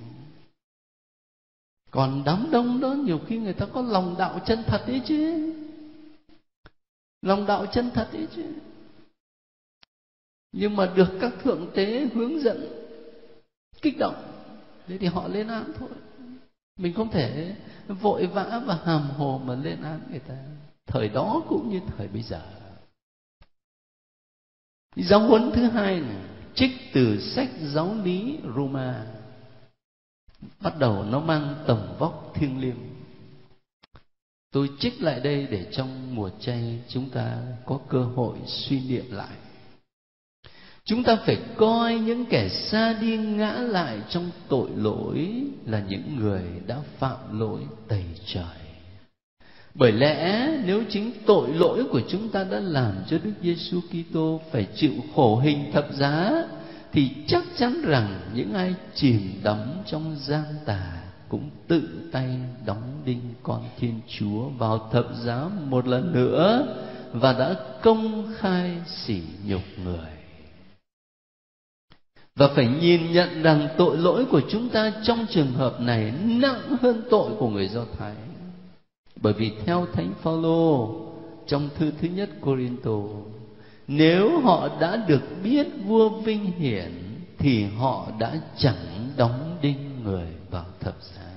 Còn đám đông đó nhiều khi người ta có lòng đạo chân thật ấy chứ. Lòng đạo chân thật ấy chứ. Nhưng mà được các thượng tế hướng dẫn, kích động, thế thì họ lên án thôi. Mình không thể vội vã và hàm hồ mà lên án người ta, thời đó cũng như thời bây giờ. Giáo huấn thứ hai này, trích từ sách Giáo lý Roma, bắt đầu nó mang tầm vóc thiêng liêng. Tôi trích lại đây để trong mùa chay chúng ta có cơ hội suy niệm lại. Chúng ta phải coi những kẻ xa đi ngã lại trong tội lỗi là những người đã phạm lỗi tày trời. Bởi lẽ nếu chính tội lỗi của chúng ta đã làm cho Đức Giêsu Kitô phải chịu khổ hình thập giá, thì chắc chắn rằng những ai chìm đắm trong gian tà cũng tự tay đóng đinh con Thiên Chúa vào thập giá một lần nữa và đã công khai sỉ nhục người. Và phải nhìn nhận rằng tội lỗi của chúng ta trong trường hợp này nặng hơn tội của người Do Thái. Bởi vì theo Thánh Phaolô trong thư thứ nhất Cô-rinh-tô, nếu họ đã được biết vua vinh hiển thì họ đã chẳng đóng đinh người vào thập giá.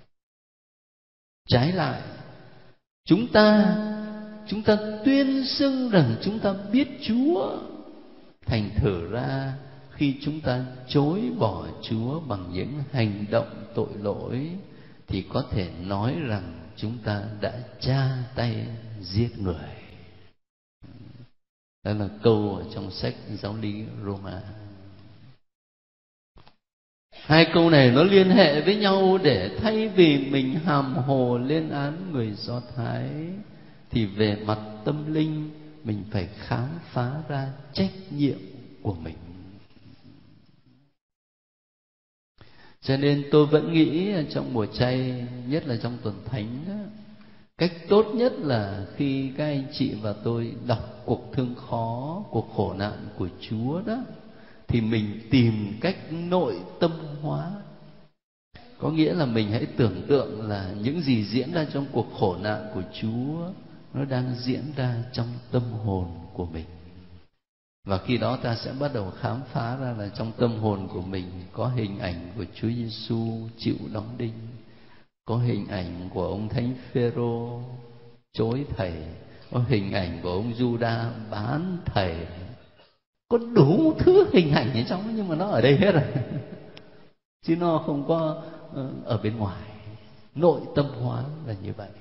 Trái lại, chúng ta tuyên xưng rằng chúng ta biết Chúa, thành thử ra khi chúng ta chối bỏ Chúa bằng những hành động tội lỗi thì có thể nói rằng chúng ta đã tra tay giết người. Đó là câu ở trong sách Giáo lý Roma. Hai câu này nó liên hệ với nhau để thay vì mình hàm hồ lên án người Do Thái thì về mặt tâm linh mình phải khám phá ra trách nhiệm của mình. Cho nên tôi vẫn nghĩ trong mùa chay, nhất là trong tuần thánh đó, cách tốt nhất là khi các anh chị và tôi đọc cuộc thương khó, cuộc khổ nạn của Chúa đó, thì mình tìm cách nội tâm hóa. Có nghĩa là mình hãy tưởng tượng là những gì diễn ra trong cuộc khổ nạn của Chúa nó đang diễn ra trong tâm hồn của mình. Và khi đó ta sẽ bắt đầu khám phá ra là trong tâm hồn của mình có hình ảnh của Chúa Giêsu chịu đóng đinh, có hình ảnh của ông Thánh Phêrô chối thầy, có hình ảnh của ông Giuđa bán thầy, có đủ thứ hình ảnh ở trong, nhưng mà nó ở đây hết rồi chứ nó không có ở bên ngoài. Nội tâm hóa là như vậy.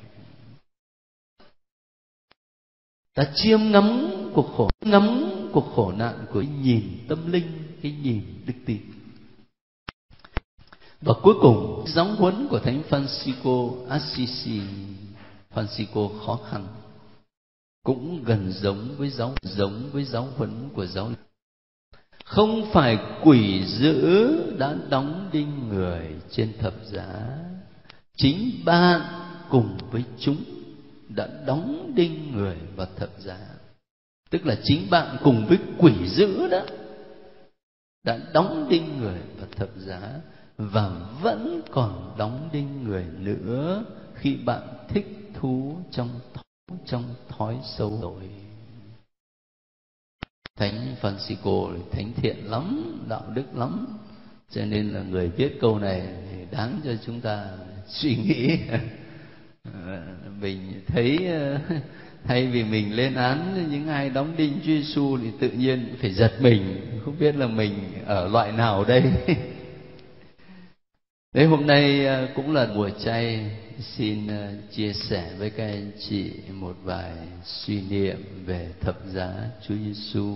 Ta chiêm ngắm cuộc khổ nạn của cái nhìn tâm linh, cái nhìn đức tin. Và cuối cùng, giáo huấn của Thánh Francisco Assisi, Francisco khó khăn, cũng gần giống với giáo huấn của giáo lý. Không phải quỷ dữ đã đóng đinh người trên thập giá, chính bạn cùng với chúng đã đóng đinh người vào thập giá. Tức là chính bạn cùng với quỷ dữ đó đã đóng đinh người vào thập giá, và vẫn còn đóng đinh người nữa khi bạn thích thú trong thói xấu tội. Thánh Francisco thánh thiện lắm, đạo đức lắm, cho nên là người viết câu này thì đáng cho chúng ta suy nghĩ. Mình thấy thay vì mình lên án những ai đóng đinh Chúa Giêsu thì tự nhiên phải giật mình, không biết là mình ở loại nào đây. Đấy, hôm nay cũng là mùa chay, xin chia sẻ với các anh chị một vài suy niệm về thập giá Chúa Giêsu.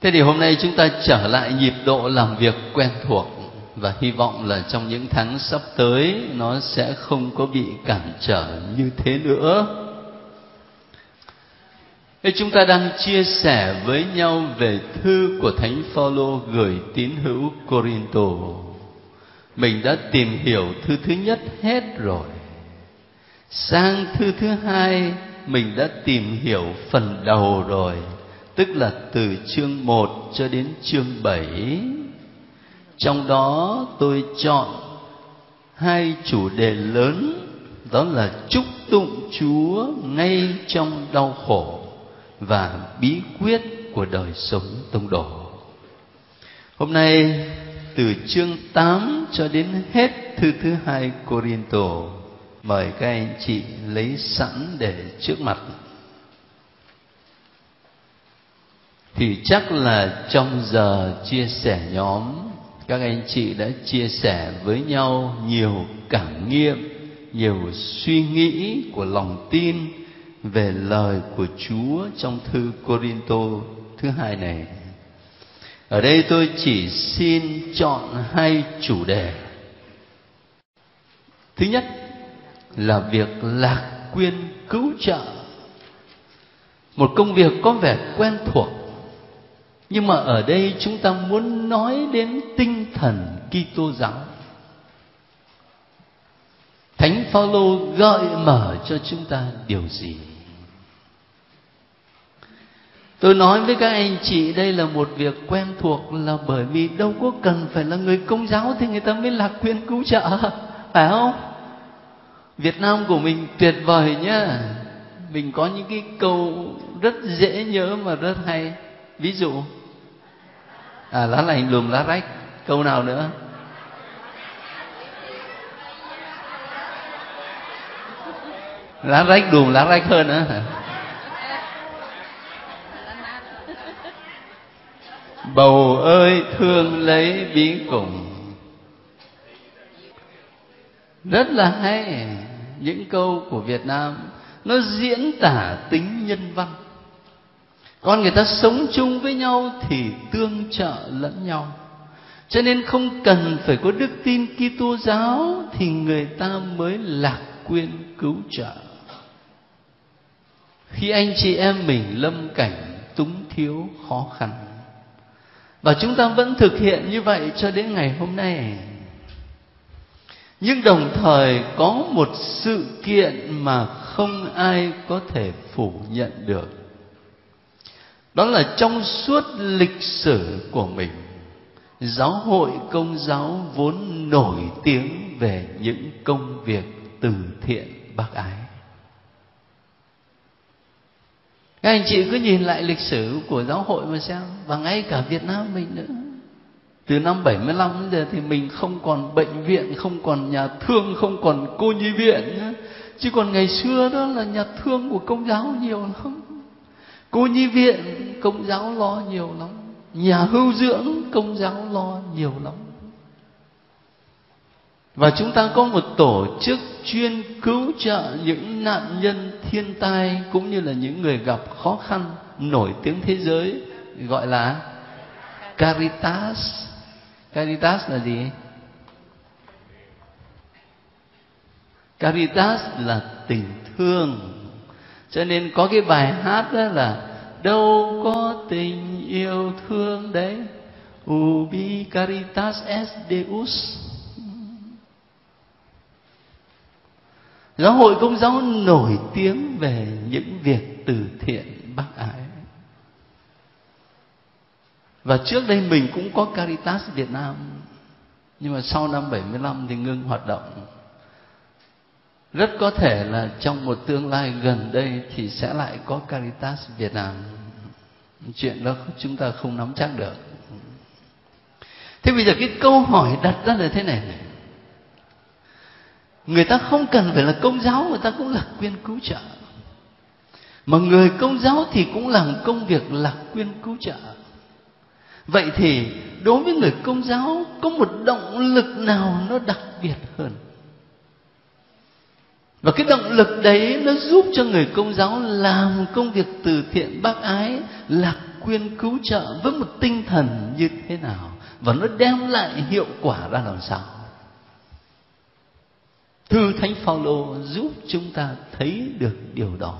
Thế thì hôm nay chúng ta trở lại nhịp độ làm việc quen thuộc, và hy vọng là trong những tháng sắp tới nó sẽ không có bị cản trở như thế nữa. Thế chúng ta đang chia sẻ với nhau về thư của Thánh Phaolô gửi tín hữu Cô-rin-tô. Mình đã tìm hiểu thư thứ nhất hết rồi. Sang thư thứ hai mình đã tìm hiểu phần đầu rồi, tức là từ chương 1 cho đến chương 7. Trong đó tôi chọn hai chủ đề lớn, đó là chúc tụng Chúa ngay trong đau khổ và bí quyết của đời sống tông đồ. Hôm nay từ chương 8 cho đến hết thư thứ hai Cô-rin-tô, mời các anh chị lấy sẵn để trước mặt. Thì chắc là trong giờ chia sẻ nhóm, các anh chị đã chia sẻ với nhau nhiều cảm nghiệm, nhiều suy nghĩ của lòng tin về lời của Chúa trong thư Cô-rin-tô thứ hai này. Ở đây tôi chỉ xin chọn hai chủ đề. Thứ nhất là việc lạc quyên cứu trợ, một công việc có vẻ quen thuộc, nhưng mà ở đây chúng ta muốn nói đến tinh thần Kitô giáo. Thánh Phaolô gợi mở cho chúng ta điều gì? Tôi nói với các anh chị đây là một việc quen thuộc, là bởi vì đâu có cần phải là người Công giáo thì người ta mới lạc quyên cứu trợ, phải không? Việt Nam của mình tuyệt vời nhá. Mình có những cái câu rất dễ nhớ mà rất hay. Ví dụ lá lành lùm lá rách. Câu nào nữa? Lá rách đùm lá rách hơn nữa hả? Bầu ơi thương lấy bí cùng. Rất là hay. Những câu của Việt Nam nó diễn tả tính nhân văn. Con người ta sống chung với nhau thì tương trợ lẫn nhau. Cho nên không cần phải có đức tin Kitô giáo thì người ta mới lạc quyên cứu trợ. Khi anh chị em mình lâm cảnh túng thiếu khó khăn, và chúng ta vẫn thực hiện như vậy cho đến ngày hôm nay. Nhưng đồng thời có một sự kiện mà không ai có thể phủ nhận được. Đó là trong suốt lịch sử của mình, giáo hội Công giáo vốn nổi tiếng về những công việc từ thiện bác ái. Các anh chị cứ nhìn lại lịch sử của giáo hội mà xem, và ngay cả Việt Nam mình nữa. Từ năm 75 đến giờ thì mình không còn bệnh viện, không còn nhà thương, không còn cô nhi viện nữa. Chứ còn ngày xưa đó là nhà thương của Công giáo nhiều lắm, cô nhi viện Công giáo lo nhiều lắm, nhà hưu dưỡng Công giáo lo nhiều lắm. Và chúng ta có một tổ chức chuyên cứu trợ những nạn nhân thiên tai cũng như là những người gặp khó khăn nổi tiếng thế giới, gọi là Caritas. Caritas là gì? Caritas là tình thương. Cho nên có cái bài hát đó là đâu có tình yêu thương đấy, ubi caritas est Deus. Giáo hội Công giáo nổi tiếng về những việc từ thiện bác ái. Và trước đây mình cũng có Caritas Việt Nam, nhưng mà sau năm 75 thì ngưng hoạt động. Rất có thể là trong một tương lai gần đây thì sẽ lại có Caritas Việt Nam. Chuyện đó chúng ta không nắm chắc được. Thế bây giờ cái câu hỏi đặt ra là thế này. Người ta không cần phải là Công giáo, người ta cũng lạc quyên cứu trợ. Mà người Công giáo thì cũng làm công việc lạc quyên cứu trợ. Vậy thì đối với người Công giáo có một động lực nào nó đặc biệt hơn? Và cái động lực đấy nó giúp cho người Công giáo làm công việc từ thiện bác ái lạc khuyên cứu trợ với một tinh thần như thế nào, và nó đem lại hiệu quả ra làm sao. Thư Thánh Phaolô giúp chúng ta thấy được điều đó.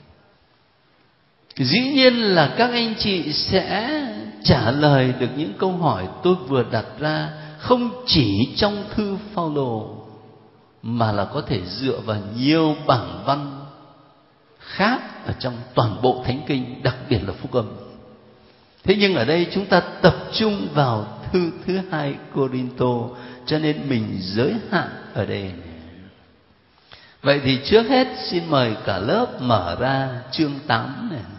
Dĩ nhiên là các anh chị sẽ trả lời được những câu hỏi tôi vừa đặt ra, không chỉ trong thư Phaolô, mà là có thể dựa vào nhiều bản văn khác ở trong toàn bộ Thánh Kinh, đặc biệt là Phúc Âm. Thế nhưng ở đây chúng ta tập trung vào thư thứ 2 Cô-rinh-tô, cho nên mình giới hạn ở đây. Vậy thì trước hết xin mời cả lớp mở ra chương 8 này.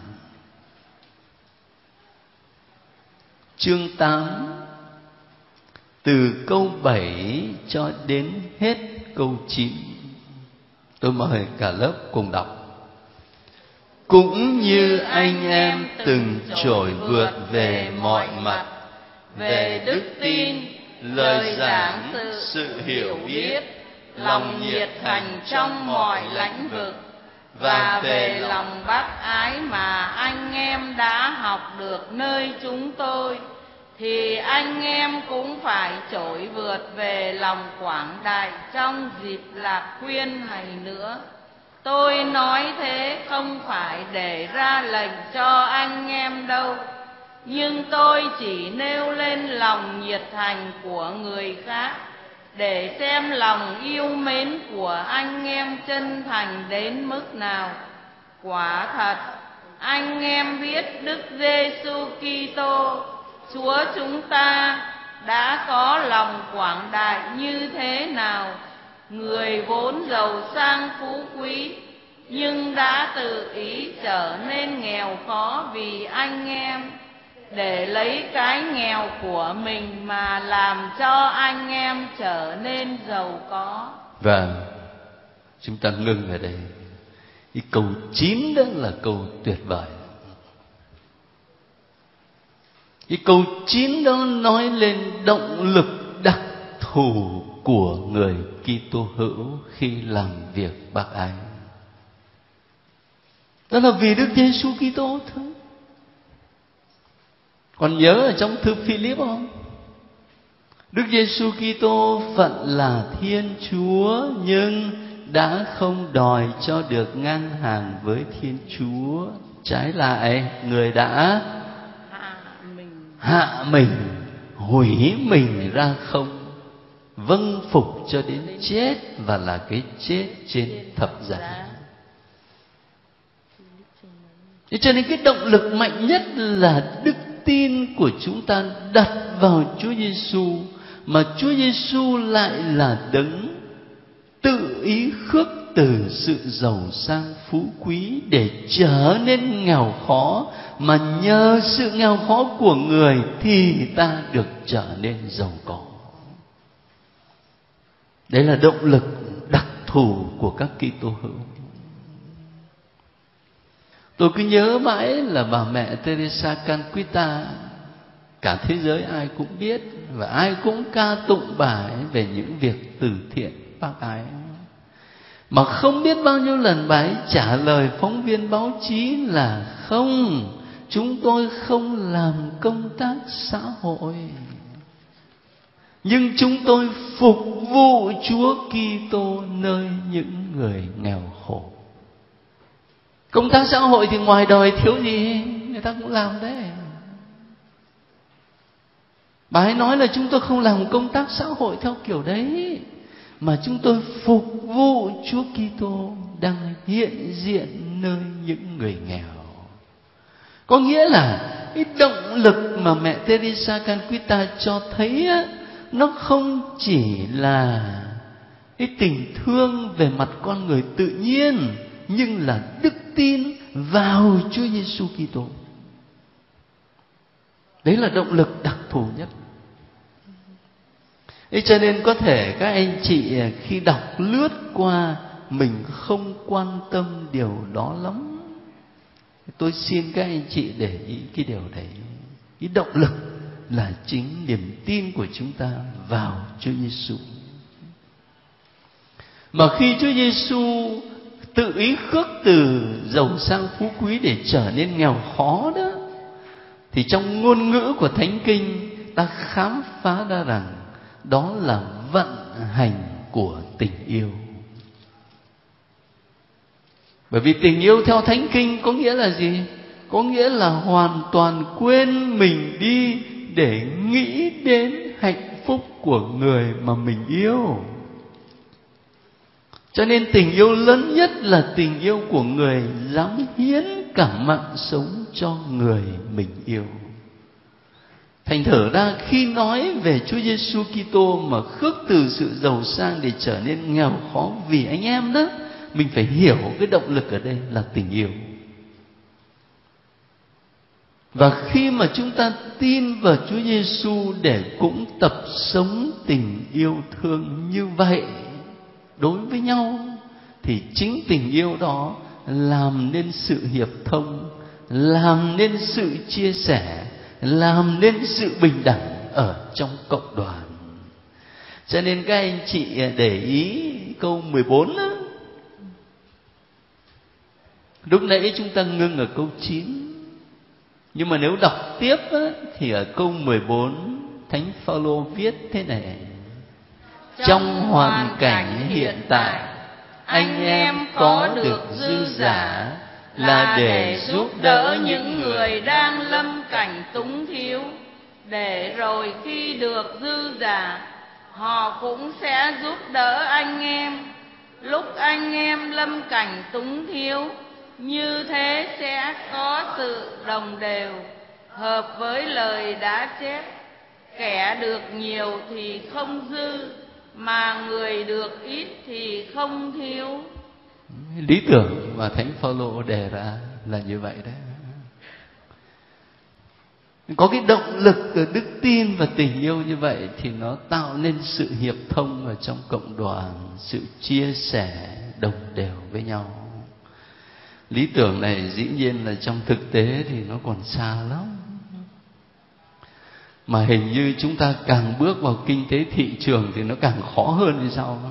Chương 8 từ câu 7 cho đến hết câu 9. Tôi mời cả lớp cùng đọc. Cũng như anh em từng trỗi vượt về mọi mặt, về đức tin, lời giảng, sự hiểu biết, lòng nhiệt thành trong mọi lĩnh vực, và về lòng bác ái mà anh em đã học được nơi chúng tôi, thì anh em cũng phải trỗi vượt về lòng quảng đại trong dịp lạc khuyên này nữa. Tôi nói thế không phải để ra lệnh cho anh em đâu, nhưng tôi chỉ nêu lên lòng nhiệt thành của người khác, để xem lòng yêu mến của anh em chân thành đến mức nào. Quả thật, anh em biết Đức Giêsu Kitô, Chúa chúng ta đã có lòng quảng đại như thế nào. Người vốn giàu sang phú quý, nhưng đã tự ý trở nên nghèo khó vì anh em, để lấy cái nghèo của mình mà làm cho anh em trở nên giàu có. Vâng, chúng ta ngưng ở đây. Cái câu 9 đó là câu tuyệt vời. Cái câu 9 đó nói lên động lực đặc thù của người Kitô hữu khi làm việc bác ái. Đó là vì Đức Giêsu Kitô thôi. Còn nhớ ở trong thư Philip không? Đức Giêsu Kitô phận là Thiên Chúa, nhưng đã không đòi cho được ngang hàng với Thiên Chúa. Trái lại, người đã hạ mình, hủy mình ra không, vâng phục cho đến chết, và là cái chết trên thập giá. Thế cho nên cái động lực mạnh nhất là đức tin của chúng ta đặt vào Chúa Giêsu, mà Chúa Giêsu lại là đấng tự ý khước từ sự giàu sang phú quý để trở nên nghèo khó, mà nhờ sự nghèo khó của người thì ta được trở nên giàu có. Đấy là động lực đặc thù của các Kitô hữu. Tôi cứ nhớ mãi là bà mẹ Teresa Calcutta, cả thế giới ai cũng biết, và ai cũng ca tụng bà ấy về những việc từ thiện bác ái. Mà không biết bao nhiêu lần bà ấy trả lời phóng viên báo chí là không, chúng tôi không làm công tác xã hội, nhưng chúng tôi phục vụ Chúa Kitô nơi những người nghèo khổ. Công tác xã hội thì ngoài đời thiếu gì người ta cũng làm đấy. Bà ấy nói là chúng tôi không làm công tác xã hội theo kiểu đấy, mà chúng tôi phục vụ Chúa Kitô đang hiện diện nơi những người nghèo. Có nghĩa là cái động lực mà mẹ Teresa Calcutta cho thấy á, nó không chỉ là cái tình thương về mặt con người tự nhiên, nhưng là đức tin vào Chúa Giêsu Kitô. Đấy là động lực đặc thù nhất. Thế cho nên có thể các anh chị khi đọc lướt qua mình không quan tâm điều đó lắm. Tôi xin các anh chị để ý cái điều đấy. Cái động lực là chính niềm tin của chúng ta vào Chúa Giêsu. Mà khi Chúa Giêsu tự ý khước từ giàu sang phú quý để trở nên nghèo khó đó, Thì trong ngôn ngữ của Thánh Kinh, ta khám phá ra rằng đó là vận hành của tình yêu. Bởi vì tình yêu theo Thánh Kinh có nghĩa là gì? Có nghĩa là hoàn toàn quên mình đi để nghĩ đến hạnh phúc của người mà mình yêu. Cho nên tình yêu lớn nhất là tình yêu của người dám hiến cả mạng sống cho người mình yêu. Thành thử ra khi nói về Chúa Giêsu Kitô mà khước từ sự giàu sang để trở nên nghèo khó vì anh em đó, mình phải hiểu cái động lực ở đây là tình yêu. Và khi mà chúng ta tin vào Chúa Giêsu để cũng tập sống tình yêu thương như vậy đối với nhau, thì chính tình yêu đó làm nên sự hiệp thông, làm nên sự chia sẻ, làm nên sự bình đẳng ở trong cộng đoàn. Cho nên các anh chị để ý câu 14 đó. Lúc nãy chúng ta ngưng ở câu 9, nhưng mà nếu đọc tiếp á, thì ở câu 14 Thánh Phaolô viết thế này: trong hoàn cảnh hiện tại, anh em có được dư giả là để giúp đỡ những người đang lâm cảnh túng thiếu, để rồi khi được dư giả, họ cũng sẽ giúp đỡ anh em lúc anh em lâm cảnh túng thiếu. Như thế sẽ có sự đồng đều, hợp với lời đã chép: kẻ được nhiều thì không dư, mà người được ít thì không thiếu. Lý tưởng mà Thánh Phaolô đề ra là như vậy đấy. Có cái động lực từ đức tin và tình yêu như vậy thì nó tạo nên sự hiệp thông ở trong cộng đoàn, sự chia sẻ đồng đều với nhau. Lý tưởng này dĩ nhiên là trong thực tế thì nó còn xa lắm. Mà hình như chúng ta càng bước vào kinh tế thị trường thì nó càng khó hơn thì sao?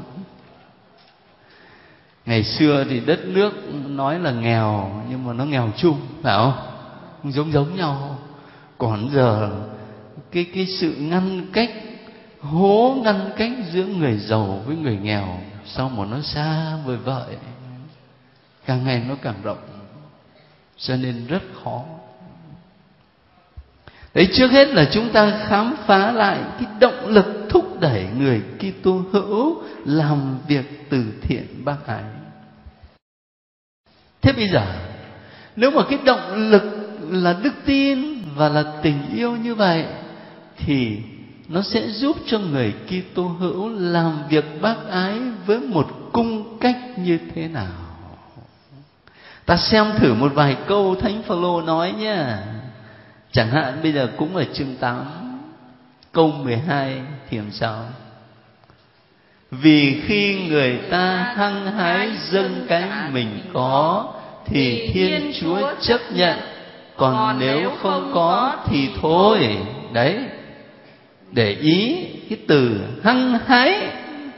Ngày xưa thì đất nước nói là nghèo, nhưng mà nó nghèo chung, phải không? Giống nhau. Còn giờ cái sự ngăn cách, ngăn cách giữa người giàu với người nghèo, sao mà nó xa vời vợi, càng ngày nó càng rộng, cho nên rất khó. Đấy, trước hết là chúng ta khám phá lại cái động lực thúc đẩy người Kitô hữu làm việc từ thiện bác ái. Thế bây giờ, nếu mà cái động lực là đức tin và là tình yêu như vậy, thì nó sẽ giúp cho người Kitô hữu làm việc bác ái với một cung cách như thế nào? Ta xem thử một vài câu Thánh Phaolô nói nhé. Chẳng hạn bây giờ cũng ở chương 8, câu 12 thì làm sao? Vì khi người ta hăng hái dâng cái mình có thì Thiên Chúa chấp nhận, còn nếu không có thì thôi. Đấy, để ý cái từ hăng hái.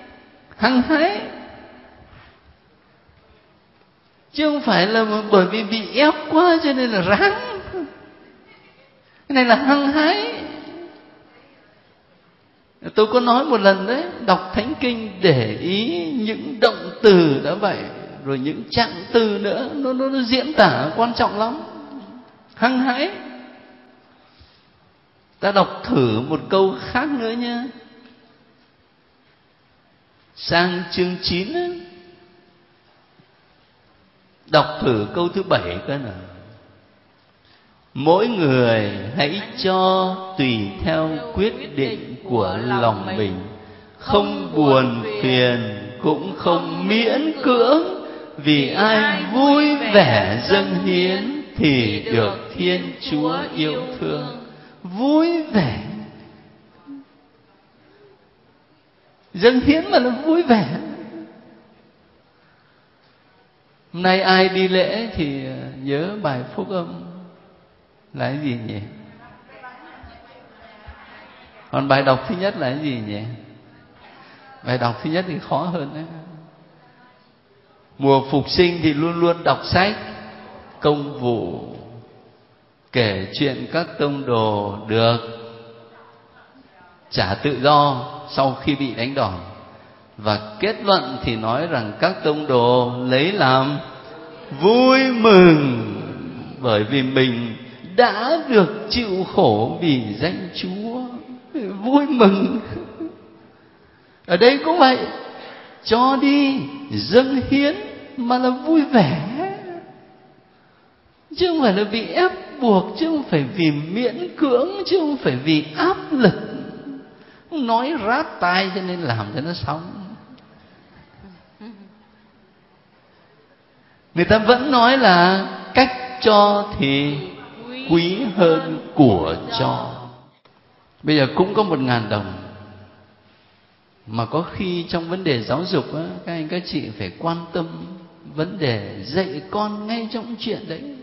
Chứ không phải là bởi vì bị ép quá cho nên là ráng. Cái này là hăng hái. Tôi có nói một lần đấy, đọc Thánh Kinh để ý những động từ đã vậy, rồi những trạng từ nữa, nó diễn tả quan trọng lắm. Hăng hái. Ta đọc thử một câu khác nữa nhé. Sang chương 9 ấy, đọc thử câu thứ 7 cái nào. Mỗi người hãy cho tùy theo quyết định của lòng mình, không buồn phiền cũng không miễn cưỡng, vì ai vui vẻ dâng hiến thì được Thiên Chúa yêu thương. Vui vẻ dâng hiến mà nó vui vẻ. Hôm nay ai đi lễ thì nhớ bài phúc âm là cái gì nhỉ? Còn bài đọc thứ nhất là cái gì nhỉ? Bài đọc thứ nhất thì khó hơn đấy. Mùa phục sinh thì luôn luôn đọc sách công vụ. kể chuyện các tông đồ được trả tự do sau khi bị đánh đòn, và kết luận thì nói rằng các tông đồ lấy làm vui mừng bởi vì mình đã được chịu khổ vì danh Chúa. Vui mừng. Ở đây cũng vậy, cho đi dâng hiến mà là vui vẻ, chứ không phải là bị ép buộc, chứ không phải vì miễn cưỡng, chứ không phải vì áp lực. Nói rát tai cho nên làm cho nó xong. Người ta vẫn nói là cách cho thì quý hơn của cho. Bây giờ cũng có 1.000 đồng, mà có khi trong vấn đề giáo dục á, các anh các chị phải quan tâm vấn đề dạy con ngay trong chuyện đấy.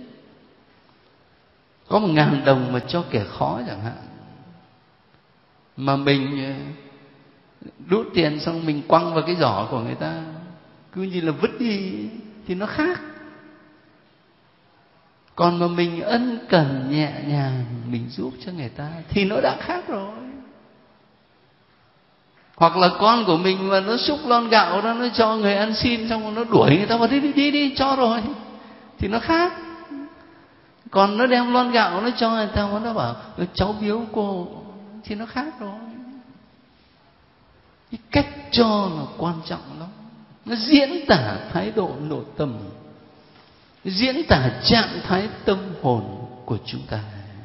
Có 1.000 đồng mà cho kẻ khó chẳng hạn, mà mình đút tiền xong mình quăng vào cái giỏ của người ta, cứ như là vứt đi, thì nó khác. Còn mà mình ân cần nhẹ nhàng mình giúp cho người ta thì nó đã khác rồi. Hoặc là con của mình mà nó xúc lon gạo đó, nó cho người ăn xin xong rồi nó đuổi người ta vào đi cho rồi thì nó khác. Còn nó đem lon gạo nó cho người ta mà nó bảo cháu biếu cô thì nó khác rồi. Cái cách cho là quan trọng lắm. Nó diễn tả thái độ nội tâm, diễn tả trạng thái tâm hồn của chúng ta.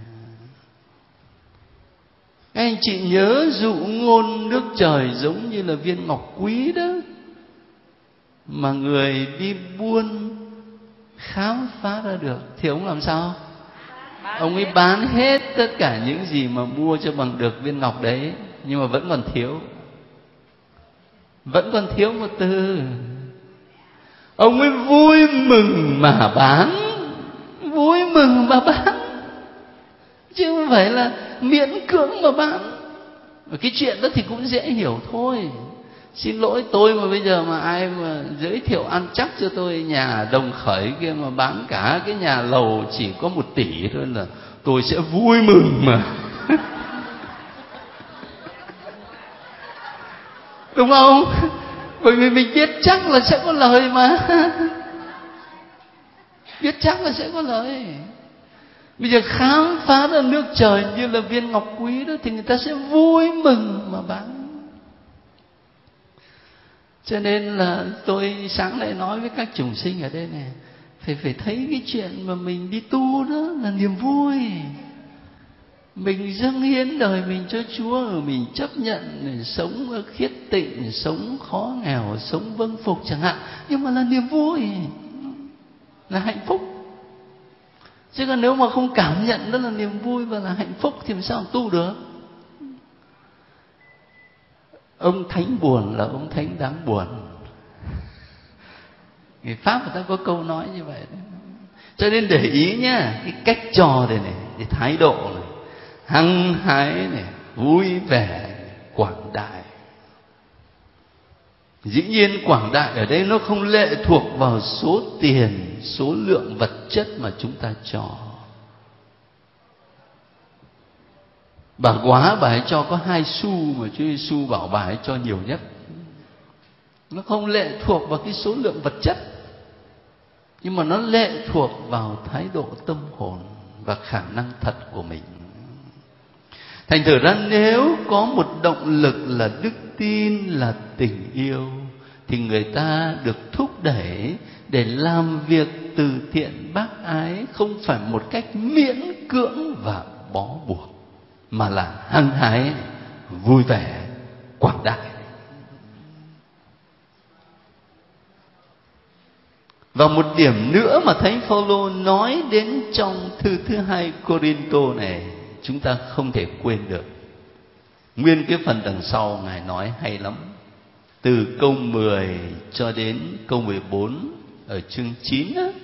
Các anh chị nhớ dụ ngôn nước trời giống như là viên ngọc quý đó, mà người đi buôn khám phá ra được thì ông làm sao? Ông ấy bán hết tất cả những gì mà mua cho bằng được viên ngọc đấy, nhưng mà vẫn còn thiếu. Vẫn còn thiếu một từ. Ông ấy vui mừng mà bán. Vui mừng mà bán, chứ không phải là miễn cưỡng mà bán. Và cái chuyện đó thì cũng dễ hiểu thôi. Xin lỗi, tôi mà bây giờ mà ai mà giới thiệu ăn chắc cho tôi nhà Đồng Khởi kia mà bán cả cái nhà lầu chỉ có 1 tỷ thôi là tôi sẽ vui mừng mà. Đúng không? Bởi vì mình biết chắc là sẽ có lời mà. Biết chắc là sẽ có lời. Bây giờ khám phá ra nước trời như là viên ngọc quý đó thì người ta sẽ vui mừng mà bán. Cho nên là tôi sáng nay nói với các chủng sinh ở đây này, phải thấy cái chuyện mà mình đi tu đó là niềm vui. Mình dâng hiến đời mình cho Chúa, mình chấp nhận sống ở khiết tịnh, sống khó nghèo, sống vâng phục chẳng hạn, nhưng mà là niềm vui, là hạnh phúc. Chứ còn nếu mà không cảm nhận đó là niềm vui và là hạnh phúc thì làm sao tu được? Ông thánh buồn là ông thánh đáng buồn. Người Pháp người ta có câu nói như vậy đấy. Cho nên để ý nhá, cái cách trò này, cái thái độ này, hăng hái này, vui vẻ, quảng đại. Dĩ nhiên quảng đại ở đây nó không lệ thuộc vào số tiền, số lượng vật chất mà chúng ta cho. Bà quá bà ấy cho có 2 xu mà Chúa Giêsu bảo bà ấy cho nhiều nhất. Nó không lệ thuộc vào cái số lượng vật chất, nhưng mà nó lệ thuộc vào thái độ tâm hồn và khả năng thật của mình. Thành thử ra nếu có một động lực là đức tin, là tình yêu, thì người ta được thúc đẩy để làm việc từ thiện bác ái, không phải một cách miễn cưỡng và bó buộc, mà là hăng hái, vui vẻ, quảng đại. Và một điểm nữa mà Thánh Phaolô nói đến trong thư thứ 2 Cô-rinh-tô này, chúng ta không thể quên được. Nguyên cái phần đằng sau Ngài nói hay lắm. Từ câu 10 cho đến câu 14 ở chương 9 á.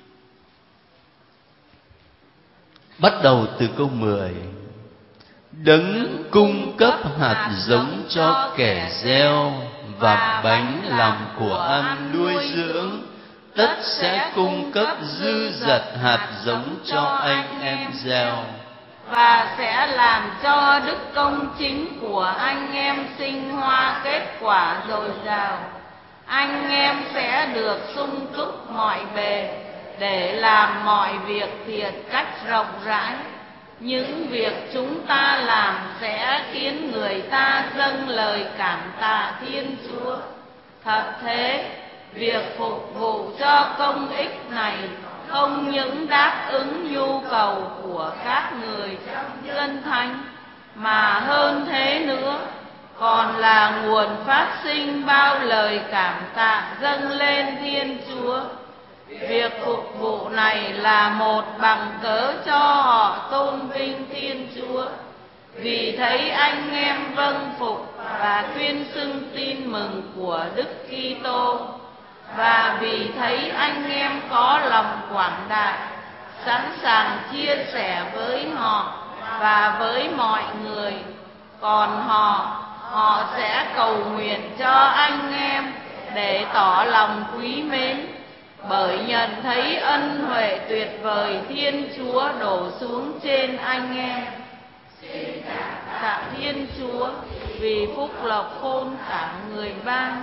Bắt đầu từ câu 10. Đấng cung cấp hạt giống cho kẻ gieo và bánh làm của ăn nuôi dưỡng đất sẽ cung cấp dư dật hạt giống cho anh em gieo, và sẽ làm cho đức công chính của anh em sinh hoa kết quả dồi dào. Anh em sẽ được sung túc mọi bề để làm mọi việc thiện cách rộng rãi. Những việc chúng ta làm sẽ khiến người ta dâng lời cảm tạ Thiên Chúa. Thật thế, việc phục vụ cho công ích này không những đáp ứng nhu cầu của các người trong dân thánh, mà hơn thế nữa còn là nguồn phát sinh bao lời cảm tạ dâng lên Thiên Chúa. Việc phục vụ này là một bằng cớ cho họ tôn vinh Thiên Chúa, vì thấy anh em vâng phục và tuyên xưng tin mừng của Đức Kitô, và vì thấy anh em có lòng quảng đại, sẵn sàng chia sẻ với họ và với mọi người. Còn họ sẽ cầu nguyện cho anh em để tỏ lòng quý mến, bởi nhận thấy ân huệ tuyệt vời Thiên Chúa đổ xuống trên anh em. Xin tạ Thiên Chúa vì phúc lộc khôn cả người ban.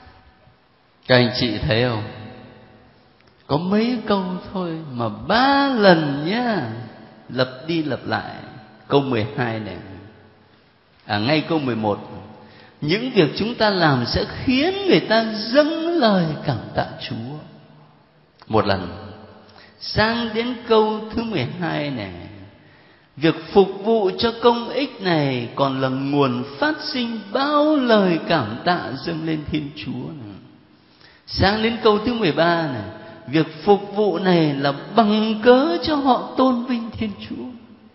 Các anh chị thấy không? Có mấy câu thôi mà 3 lần nhá, lặp đi lặp lại. Câu 12 này, ngay câu 11, những việc chúng ta làm sẽ khiến người ta dâng lời cảm tạ Chúa. Một lần. Sang đến câu thứ 12 này, việc phục vụ cho công ích này còn là nguồn phát sinh bao lời cảm tạ dâng lên Thiên Chúa này. Sang đến câu thứ 13 này, việc phục vụ này là bằng cớ cho họ tôn vinh Thiên Chúa.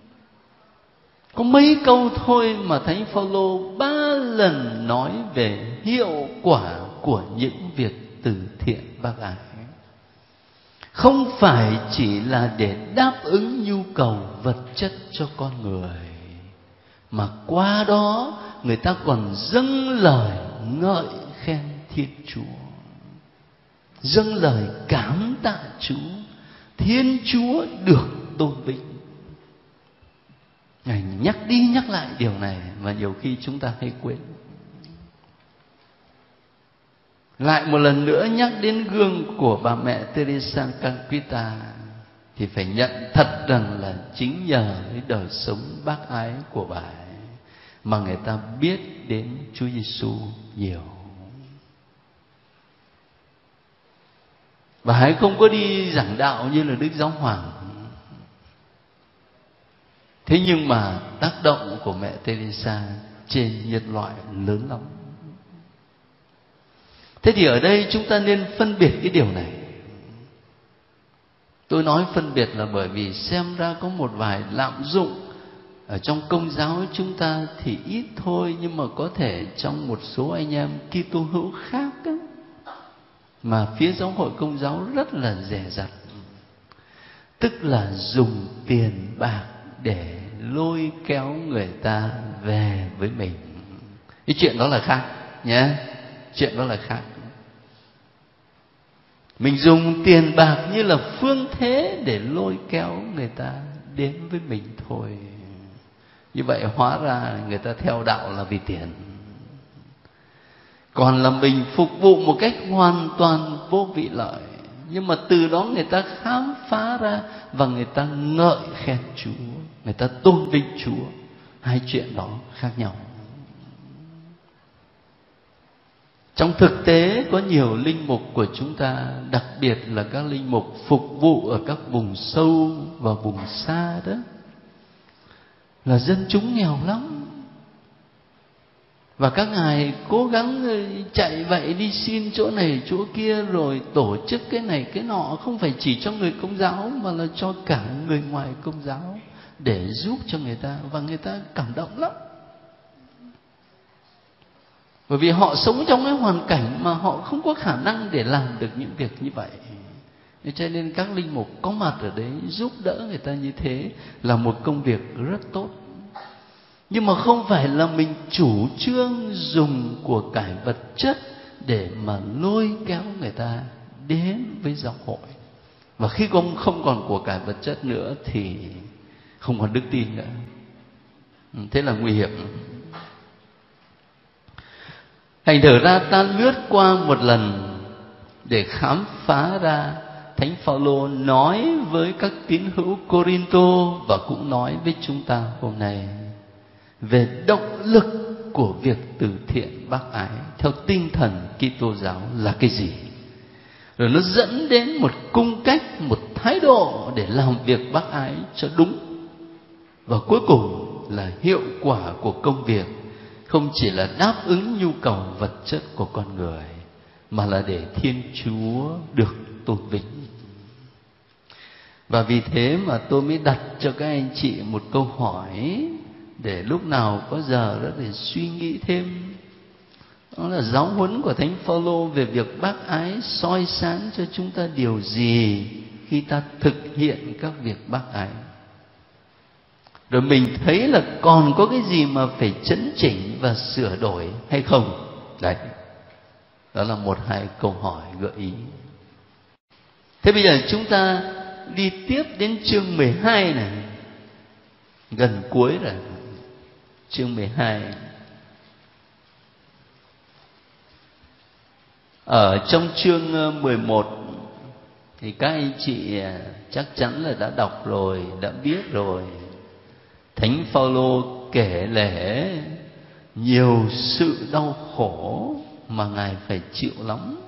Có mấy câu thôi mà Thánh Phaolô 3 lần nói về hiệu quả của những việc từ thiện bác ái. Không phải chỉ là để đáp ứng nhu cầu vật chất cho con người, mà qua đó người ta còn dâng lời ngợi khen Thiên Chúa, dâng lời cảm tạ Chúa. Thiên Chúa được tôn vinh. Ngài nhắc đi nhắc lại điều này mà nhiều khi chúng ta hay quên. Lại một lần nữa nhắc đến gương của bà mẹ Teresa Calcutta, thì phải nhận thật rằng là chính nhờ cái đời sống bác ái của bà ấy mà người ta biết đến Chúa Giêsu nhiều. Bà ấy không có đi giảng đạo như là Đức Giáo Hoàng, thế nhưng mà tác động của mẹ Teresa trên nhân loại lớn lắm. Thế thì ở đây chúng ta nên phân biệt cái điều này. Tôi nói phân biệt là bởi vì xem ra có một vài lạm dụng ở trong Công giáo chúng ta thì ít thôi, nhưng mà có thể trong một số anh em Kitô hữu khác á, mà phía giáo hội Công giáo rất là dè dặt, tức là dùng tiền bạc để lôi kéo người ta về với mình. Cái chuyện đó là khác nhé, chuyện đó là khác. Mình dùng tiền bạc như là phương thế để lôi kéo người ta đến với mình thôi. Như vậy hóa ra người ta theo đạo là vì tiền. Còn là mình phục vụ một cách hoàn toàn vô vị lợi, nhưng mà từ đó người ta khám phá ra và người ta ngợi khen Chúa, người ta tôn vinh Chúa. Hai chuyện đó khác nhau. Trong thực tế có nhiều linh mục của chúng ta, đặc biệt là các linh mục phục vụ ở các vùng sâu và vùng xa đó, là dân chúng nghèo lắm. Và các ngài cố gắng chạy vậy đi xin chỗ này chỗ kia, rồi tổ chức cái này cái nọ, không phải chỉ cho người Công giáo mà là cho cả người ngoài Công giáo, để giúp cho người ta. Và người ta cảm động lắm, bởi vì họ sống trong cái hoàn cảnh mà họ không có khả năng để làm được những việc như vậy. Cho nên các linh mục có mặt ở đấy giúp đỡ người ta như thế là một công việc rất tốt. Nhưng mà không phải là mình chủ trương dùng của cải vật chất để mà lôi kéo người ta đến với giáo hội. Và khi ông không còn của cải vật chất nữa thì không còn đức tin nữa. Thế là nguy hiểm. Thành thử ra ta lướt qua một lần để khám phá ra Thánh Phaolô nói với các tín hữu Cô-rin-tô và cũng nói với chúng ta hôm nay về động lực của việc từ thiện bác ái theo tinh thần Kitô giáo là cái gì. Rồi nó dẫn đến một cung cách, một thái độ để làm việc bác ái cho đúng. Và cuối cùng là hiệu quả của công việc không chỉ là đáp ứng nhu cầu vật chất của con người, mà là để Thiên Chúa được tôn vinh. Và vì thế mà tôi mới đặt cho các anh chị một câu hỏi để lúc nào có giờ đó để suy nghĩ thêm. Đó là giáo huấn của Thánh Phaolô về việc bác ái soi sáng cho chúng ta điều gì khi ta thực hiện các việc bác ái. Rồi mình thấy là còn có cái gì mà phải chấn chỉnh và sửa đổi hay không? Đấy, đó là một hai câu hỏi gợi ý. Thế bây giờ chúng ta đi tiếp đến chương 12 này, gần cuối rồi. Chương 12. Ở trong chương 11 thì các anh chị chắc chắn là đã đọc rồi, đã biết rồi. Thánh Phaolô kể lể nhiều sự đau khổ mà Ngài phải chịu lắm.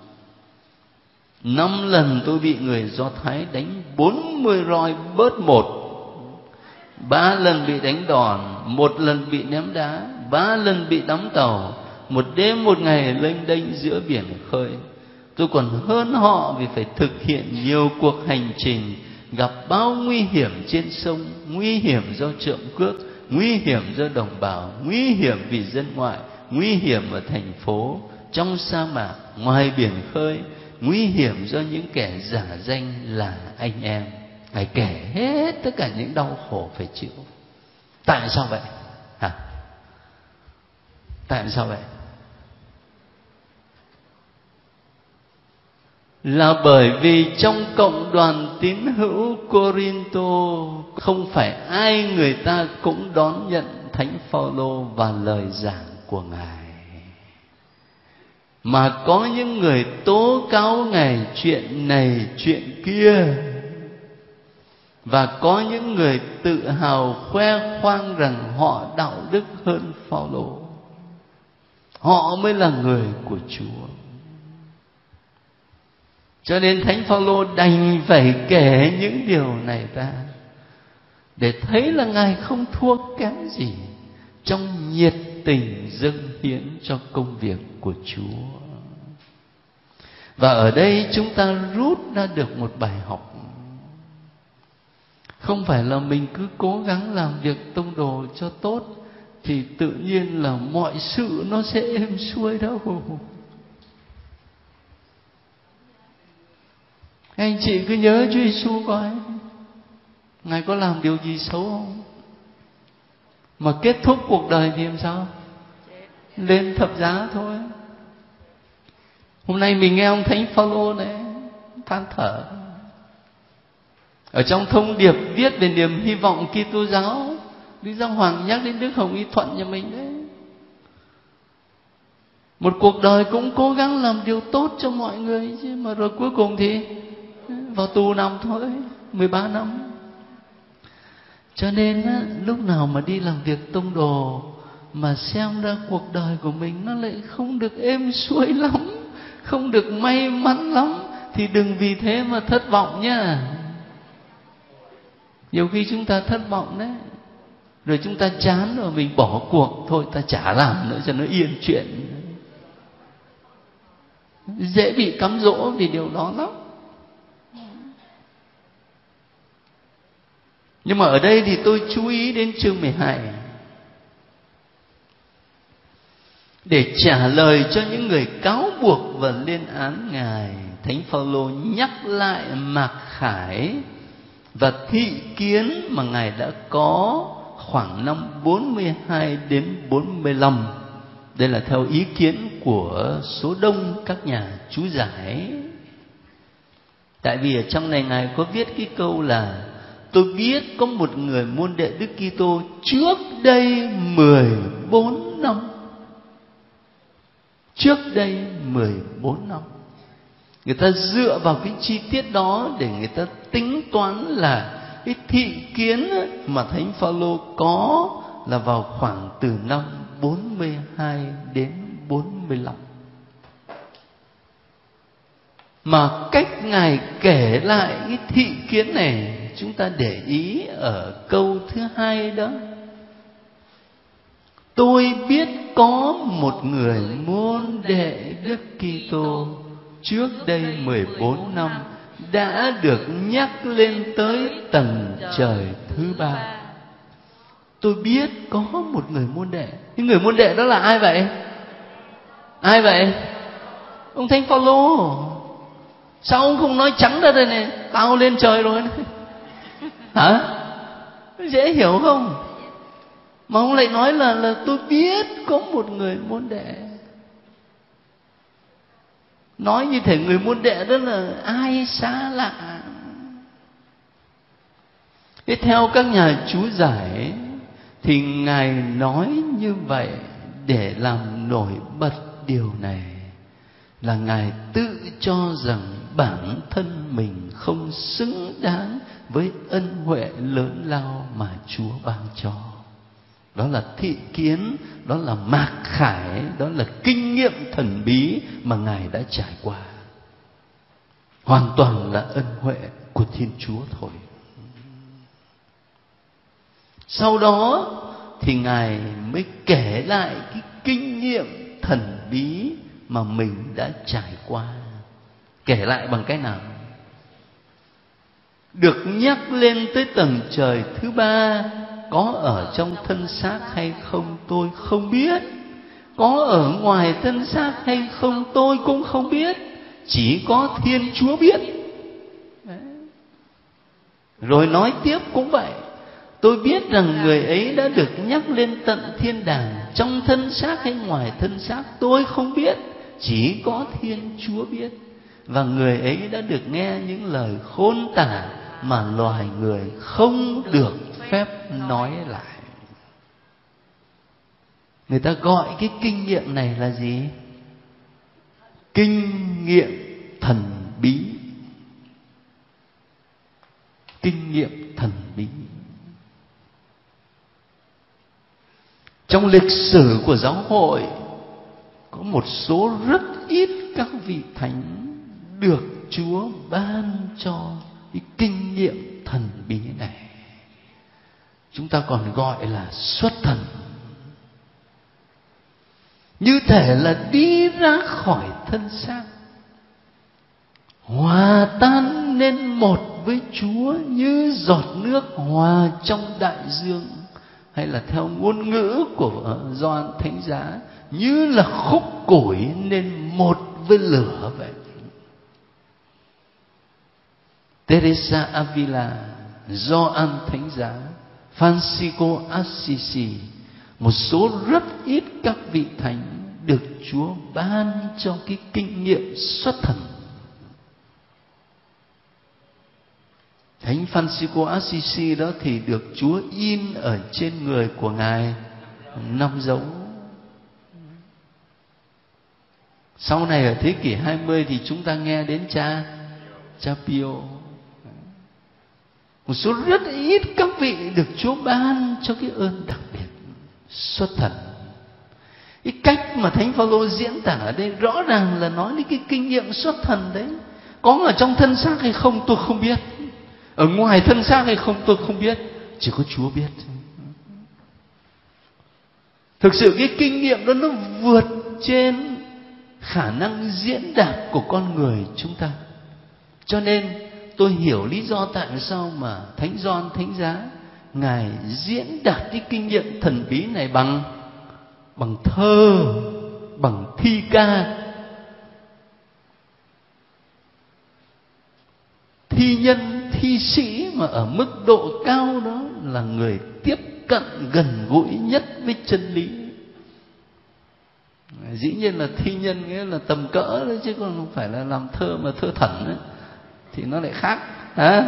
5 lần tôi bị người Do Thái đánh 40 roi bớt 1, 3 lần bị đánh đòn, 1 lần bị ném đá, 3 lần bị đắm tàu, 1 đêm 1 ngày lênh đênh giữa biển khơi. Tôi còn hơn họ vì phải thực hiện nhiều cuộc hành trình, gặp bao nguy hiểm trên sông, nguy hiểm do trộm cướp, nguy hiểm do đồng bào, nguy hiểm vì dân ngoại, nguy hiểm ở thành phố, trong sa mạc, ngoài biển khơi, nguy hiểm do những kẻ giả danh là anh em. Ngài kể hết tất cả những đau khổ phải chịu. Tại sao vậy? Tại sao vậy? Là bởi vì trong cộng đoàn tín hữu Cô-rin-tô không phải ai người ta cũng đón nhận Thánh Phaolô và lời giảng của Ngài, mà có những người tố cáo Ngài chuyện này chuyện kia, và có những người tự hào khoe khoang rằng họ đạo đức hơn Phaolô, họ mới là người của Chúa. Cho nên Thánh Phaolô đành phải kể những điều này ra để thấy là Ngài không thua kém gì trong nhiệt tình dâng hiến cho công việc của Chúa. Và ở đây chúng ta rút ra được một bài học. Không phải là mình cứ cố gắng làm việc tông đồ cho tốt thì tự nhiên là mọi sự nó sẽ êm xuôi đâu. Anh chị cứ nhớ Chúa Giêsu coi, Ngài có làm điều gì xấu không? Mà kết thúc cuộc đời thì làm sao? Lên thập giá thôi. Hôm nay mình nghe ông Thánh Phaolô này than thở. Ở trong thông điệp viết về niềm hy vọng Kitô giáo, Đức Giáo Hoàng nhắc đến Đức Hồng Y Thuận nhà mình đấy. Một cuộc đời cũng cố gắng làm điều tốt cho mọi người chứ, mà rồi cuối cùng thì vào tù nằm thôi, 13 năm. Cho nên lúc nào mà đi làm việc tông đồ mà xem ra cuộc đời của mình nó lại không được êm xuôi lắm, không được may mắn lắm, thì đừng vì thế mà thất vọng nhá. Nhiều khi chúng ta thất vọng đấy, rồi chúng ta chán rồi mình bỏ cuộc, thôi ta chả làm nữa cho nó yên chuyện. Dễ bị cám dỗ vì điều đó lắm. Nhưng mà ở đây thì tôi chú ý đến chương 12 để trả lời cho những người cáo buộc và lên án Ngài. Thánh Phaolô nhắc lại mặc khải và thị kiến mà Ngài đã có khoảng năm 42 đến 45. Đây là theo ý kiến của số đông các nhà chú giải. Tại vì ở trong này Ngài có viết cái câu là: tôi biết có một người môn đệ Đức Kitô trước đây 14 năm. Trước đây 14 năm. Người ta dựa vào cái chi tiết đó để người ta tính toán là cái thị kiến mà Thánh Phaolô có là vào khoảng từ năm 42 đến 45. Mà cách Ngài kể lại cái thị kiến này, chúng ta để ý ở câu thứ hai đó: tôi biết có một người môn đệ Đức Kitô trước đây 14 năm đã được nhắc lên tới tầng trời thứ ba. Tôi biết có một người môn đệ. Cái người môn đệ đó là ai vậy? Ai vậy? Ông Thánh Phaolô. Sao ông không nói trắng ra đây này: tao lên trời rồi này? Hả? Dễ hiểu không? Mà ông lại nói là tôi biết có một người môn đệ. Nói như thể người môn đệ đó là ai xa lạ. Thế theo các nhà chú giải thì Ngài nói như vậy để làm nổi bật điều này, là Ngài tự cho rằng bản thân mình không xứng đáng với ân huệ lớn lao mà Chúa ban cho. Đó là thị kiến, đó là mặc khải, đó là kinh nghiệm thần bí mà Ngài đã trải qua. Hoàn toàn là ân huệ của Thiên Chúa thôi. Sau đó thì Ngài mới kể lại cái kinh nghiệm thần bí mà mình đã trải qua. Kể lại bằng cách nào? Được nhắc lên tới tầng trời thứ ba, có ở trong thân xác hay không tôi không biết, có ở ngoài thân xác hay không tôi cũng không biết, chỉ có Thiên Chúa biết. Đấy. Rồi nói tiếp cũng vậy: tôi biết rằng người ấy đã được nhắc lên tận thiên đàng, trong thân xác hay ngoài thân xác tôi không biết, chỉ có Thiên Chúa biết. Và người ấy đã được nghe những lời khôn tả mà loài người không được phép nói lại. Người ta gọi cái kinh nghiệm này là gì? Kinh nghiệm thần bí. Kinh nghiệm thần bí. Trong lịch sử của giáo hội có một số rất ít các vị thánh được Chúa ban cho cái kinh nghiệm thần bí này. Chúng ta còn gọi là xuất thần. Như thể là đi ra khỏi thân xác, hòa tan nên một với Chúa như giọt nước hòa trong đại dương. Hay là theo ngôn ngữ của Gioan Thánh Giá, như là khúc củi nên một với lửa vậy. Teresa Avila, Gioan Thánh Giá, Francisco Assisi, một số rất ít các vị thánh được Chúa ban cho cái kinh nghiệm xuất thần. Thánh Francisco Assisi đó thì được Chúa in ở trên người của Ngài 5 dấu. Sau này ở thế kỷ 20 thì chúng ta nghe đến cha Pio. Một số rất ít các vị được Chúa ban cho cái ơn đặc biệt xuất thần. Cái cách mà Thánh Phaolô diễn tả ở đây rõ ràng là nói đến cái kinh nghiệm xuất thần đấy. Có ở trong thân xác hay không tôi không biết, ở ngoài thân xác hay không tôi không biết, chỉ có Chúa biết. Thực sự cái kinh nghiệm đó nó vượt trên khả năng diễn đạt của con người chúng ta. Cho nên tôi hiểu lý do tại sao mà Thánh Gioan Thánh Giá Ngài diễn đạt cái kinh nghiệm thần bí này bằng thơ, bằng thi ca. Thi nhân, thi sĩ mà ở mức độ cao đó là người tiếp cận gần gũi nhất với chân lý. Dĩ nhiên là thi nhân nghĩa là tầm cỡ đấy, chứ còn không phải là làm thơ mà thơ thẩn đấy. thì nó lại khác. Hả?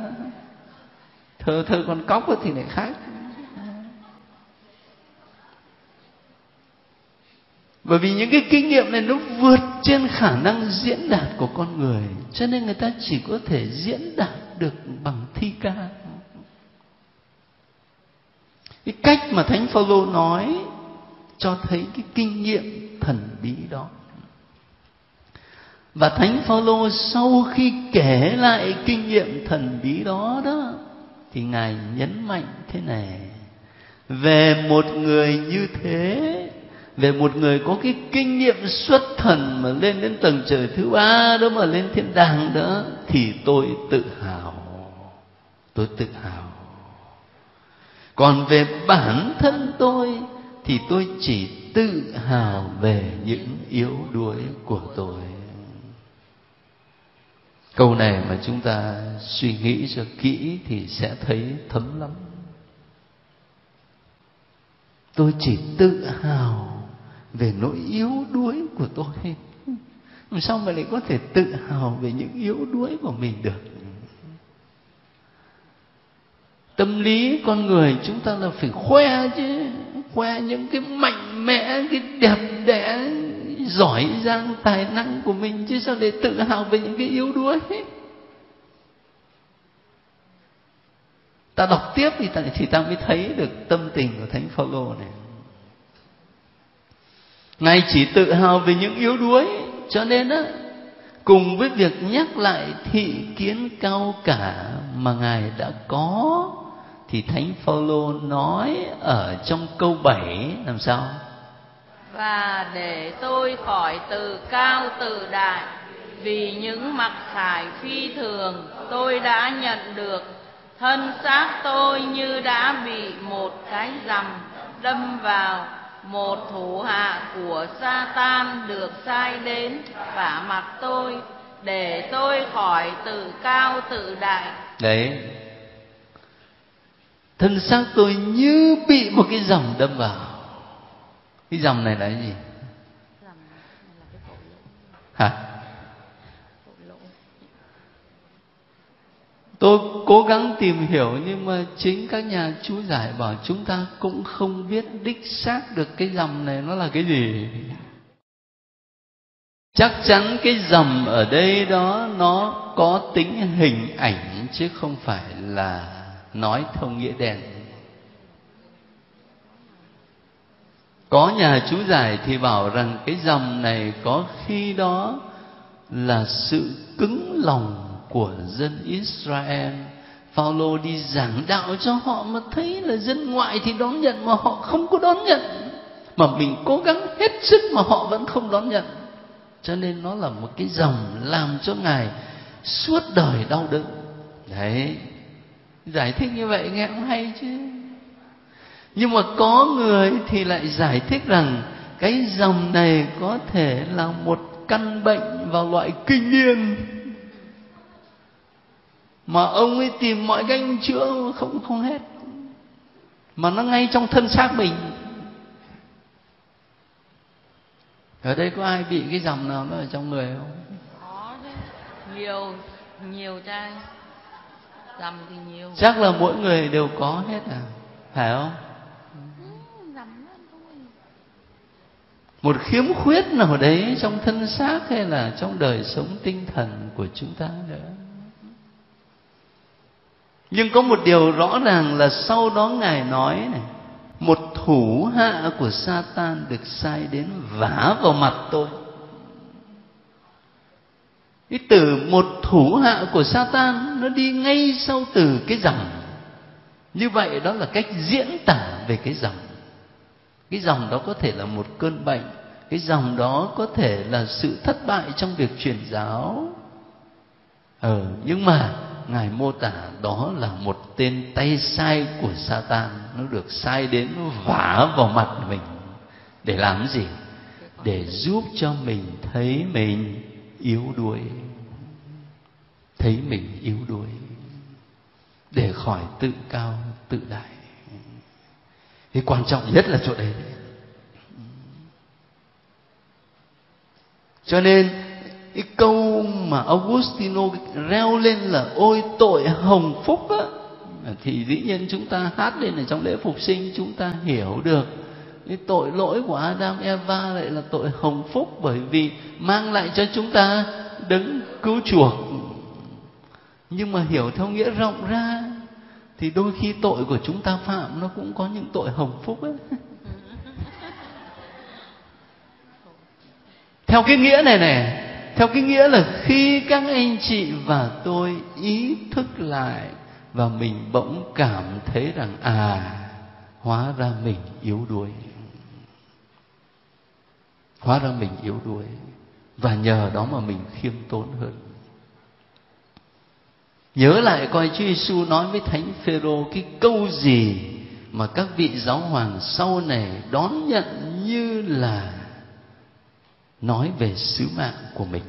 Thơ con cóc thì lại khác. Bởi vì những cái kinh nghiệm này nó vượt trên khả năng diễn đạt của con người, cho nên người ta chỉ có thể diễn đạt được bằng thi ca. Cái cách mà Thánh Phaolô nói cho thấy cái kinh nghiệm thần bí đó. Và Thánh Phaolô sau khi kể lại kinh nghiệm thần bí đó thì Ngài nhấn mạnh thế này: về một người như thế, về một người có cái kinh nghiệm xuất thần mà lên đến tầng trời thứ 3 đó, mà lên thiên đàng đó, thì tôi tự hào. Tôi tự hào. Còn về bản thân tôi thì tôi chỉ tự hào về những yếu đuối của tôi. Câu này mà chúng ta suy nghĩ cho kỹ thì sẽ thấy thấm lắm. Tôi chỉ tự hào về nỗi yếu đuối của tôi. Làm sao mà lại có thể tự hào về những yếu đuối của mình được? Tâm lý con người chúng ta là phải khoe chứ, khoe những cái mạnh mẽ, cái đẹp đẽ, giỏi giang tài năng của mình, chứ sao để tự hào về những cái yếu đuối. Ta đọc tiếp thì ta mới thấy được tâm tình của Thánh Phaolô này. Ngài chỉ tự hào về những yếu đuối, cho nên cùng với việc nhắc lại thị kiến cao cả mà Ngài đã có, thì Thánh Phaolô nói ở trong câu 7 làm sao? Và để tôi khỏi tự cao tự đại, vì những mặc khải phi thường tôi đã nhận được, thân xác tôi như đã bị một cái rằm đâm vào. Một thủ hạ của Sa-tan được sai đến vả mặt tôi, để tôi khỏi tự cao tự đại. Đấy, thân xác tôi như bị một cái rằm đâm vào. Cái rằm này là cái gì? Hả? Tôi cố gắng tìm hiểu, nhưng mà chính các nhà chú giải bảo chúng ta cũng không biết đích xác được cái rằm này nó là cái gì. Chắc chắn cái rằm ở đây đó nó có tính hình ảnh, chứ không phải là nói thông nghĩa đen. Có nhà chú giải thì bảo rằng cái rằm này có khi đó là sự cứng lòng của dân Israel. Phaolô đi giảng đạo cho họ mà thấy là dân ngoại thì đón nhận mà họ không có đón nhận, mà mình cố gắng hết sức mà họ vẫn không đón nhận. Cho nên nó là một cái rằm làm cho Ngài suốt đời đau đớn. Đấy, giải thích như vậy nghe cũng hay chứ. Nhưng mà có người thì lại giải thích rằng cái rằm này có thể là một căn bệnh vào loại kinh niên, mà ông ấy tìm mọi cách chữa không hết, mà nó ngay trong thân xác mình. Ở đây có ai bị cái rằm nào nó ở trong người không? Có đấy, nhiều trai rằm thì nhiều. Chắc là mỗi người đều có hết à, phải không? Một khiếm khuyết nào đấy trong thân xác hay là trong đời sống tinh thần của chúng ta nữa. Nhưng có một điều rõ ràng là sau đó Ngài nói này: một thủ hạ của Sa-tan được sai đến vả vào mặt tôi. Cái từ một thủ hạ của Sa-tan nó đi ngay sau từ cái rằm. Như vậy đó là cách diễn tả về cái rằm. Cái rằm đó có thể là một cơn bệnh, cái rằm đó có thể là sự thất bại trong việc truyền giáo. Nhưng mà Ngài mô tả đó là một tên tay sai của Sa-tan, nó được sai đến vả vào mặt mình. Để làm gì? Để giúp cho mình thấy mình yếu đuối. Thấy mình yếu đuối, để khỏi tự cao tự đại. Cái quan trọng nhất là chỗ đấy. Cho nên Cái câu mà Augustino reo lên là ôi tội hồng phúc á, thì dĩ nhiên chúng ta hát lên ở trong lễ phục sinh, chúng ta hiểu được cái tội lỗi của Adam Eva lại là tội hồng phúc, bởi vì mang lại cho chúng ta đấng cứu chuộc. Nhưng mà hiểu theo nghĩa rộng ra thì đôi khi tội của chúng ta phạm nó cũng có những tội hồng phúc ấy. Theo cái nghĩa này này, theo cái nghĩa là khi các anh chị và tôi ý thức lại và mình bỗng cảm thấy rằng hóa ra mình yếu đuối. Hóa ra mình yếu đuối, và nhờ đó mà mình khiêm tốn hơn. Nhớ lại coi Chúa Giêsu nói với Thánh Phêrô cái câu gì mà các vị giáo hoàng sau này đón nhận như là nói về sứ mạng của mình.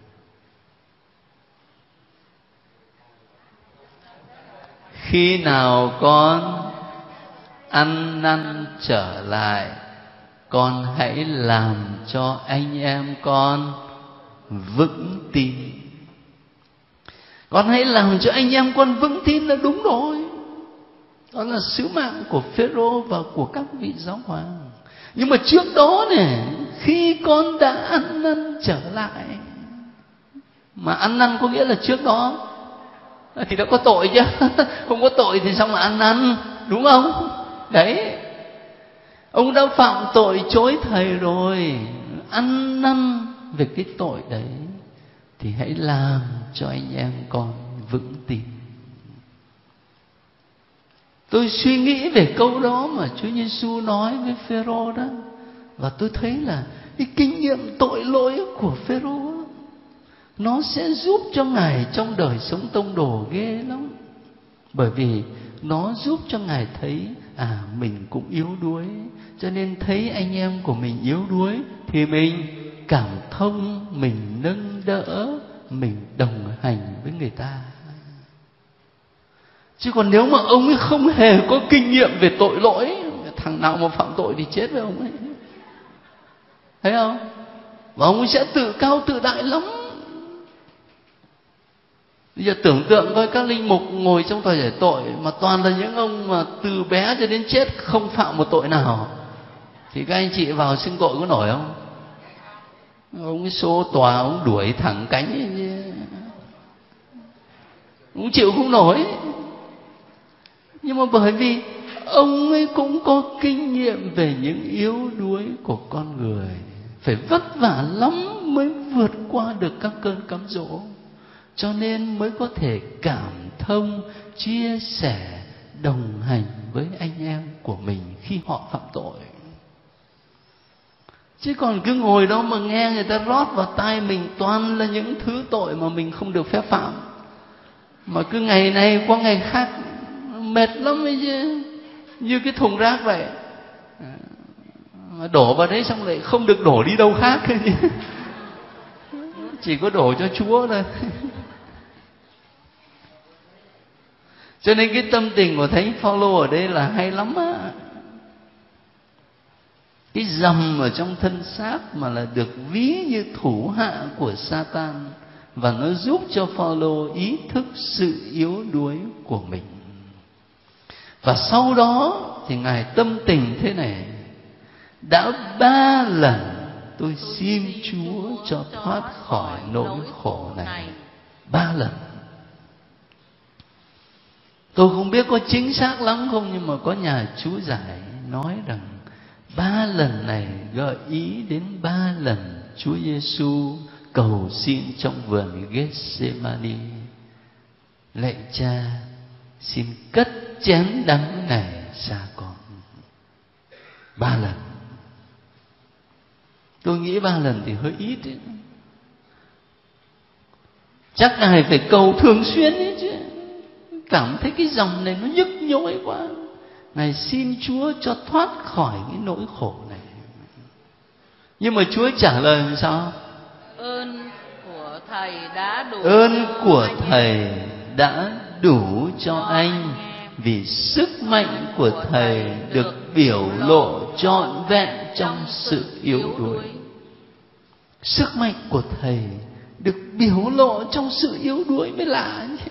Khi nào con ăn năn trở lại, con hãy làm cho anh em con vững tin. Con hãy làm cho anh em con vững tin là đúng rồi. Đó là sứ mạng của Phêrô và của các vị giáo hoàng. Nhưng mà trước đó này, khi con đã ăn năn trở lại, mà ăn năn có nghĩa là trước đó thì đã có tội chứ. Không có tội thì sao mà ăn năn, đúng không? Đấy, ông đã phạm tội chối thầy rồi, ăn năn về cái tội đấy thì hãy làm cho anh em con vững tin. Tôi suy nghĩ về câu đó mà Chúa Giêsu nói với Phêrô đó, và tôi thấy là cái kinh nghiệm tội lỗi của Phêrô nó sẽ giúp cho Ngài trong đời sống tông đồ ghê lắm. Bởi vì nó giúp cho Ngài thấy mình cũng yếu đuối, cho nên thấy anh em của mình yếu đuối thì mình cảm thông, mình nâng đỡ, mình đồng hành với người ta. Chứ còn nếu mà ông ấy không hề có kinh nghiệm về tội lỗi, thằng nào mà phạm tội thì chết với ông ấy, thấy không? Và ông ấy sẽ tự cao tự đại lắm. Bây giờ tưởng tượng coi các linh mục ngồi trong tòa giải tội mà toàn là những ông mà từ bé cho đến chết không phạm một tội nào, thì các anh chị vào xưng tội có nổi không? Ông ấy xô tòa, ông đuổi thẳng cánh ấy, ông chịu không nổi. Nhưng mà bởi vì ông ấy cũng có kinh nghiệm về những yếu đuối của con người, phải vất vả lắm mới vượt qua được các cơn cám dỗ, cho nên mới có thể cảm thông, chia sẻ, đồng hành với anh em của mình khi họ phạm tội. Chứ còn cứ ngồi đó mà nghe người ta rót vào tai mình toàn là những thứ tội mà mình không được phép phạm, mà cứ ngày này qua ngày khác mệt lắm ấy chứ, như cái thùng rác vậy, mà đổ vào đấy xong lại không được đổ đi đâu khác, chỉ có đổ cho Chúa thôi. Cho nên cái tâm tình của Thánh Phaolô ở đây là hay lắm á. Cái dầm ở trong thân xác mà là được ví như thủ hạ của Satan, và nó giúp cho Phaolô ý thức sự yếu đuối của mình. Và sau đó thì Ngài tâm tình thế này: đã 3 lần tôi xin Chúa cho thoát khỏi nỗi khổ này. 3 lần. Tôi không biết có chính xác lắm không, nhưng mà có nhà chú giải nói rằng 3 lần này gợi ý đến 3 lần Chúa Giêsu cầu xin trong vườn Gethsemane: lạy Cha, xin cất chén đắng này xa con. 3 lần. Tôi nghĩ 3 lần thì hơi ít ấy. Chắc Ngài phải cầu thường xuyên ấy chứ. Cảm thấy cái dòng này nó nhức nhối quá, Ngài xin Chúa cho thoát khỏi cái nỗi khổ này. Nhưng mà Chúa trả lời làm sao? Ơn của Thầy đã đủ. Ơn của Thầy đã đủ cho anh, vì sức mạnh của Thầy được biểu lộ trọn vẹn trong sự yếu đuối. Sức mạnh của Thầy được biểu lộ trong sự yếu đuối mới lạ nhé.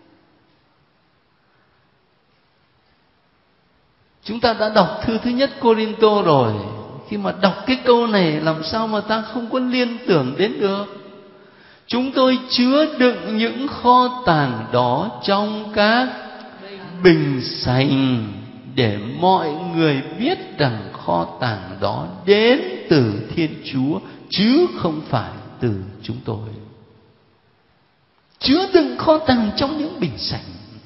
Chúng ta đã đọc thư thứ nhất Cô-rin-tô rồi. Khi mà đọc cái câu này làm sao mà ta không có liên tưởng đến được. Chúng tôi chứa đựng những kho tàng đó trong các bình sành, để mọi người biết rằng kho tàng đó đến từ Thiên Chúa, chứ không phải từ chúng tôi. Chứa đựng kho tàng trong những bình sành.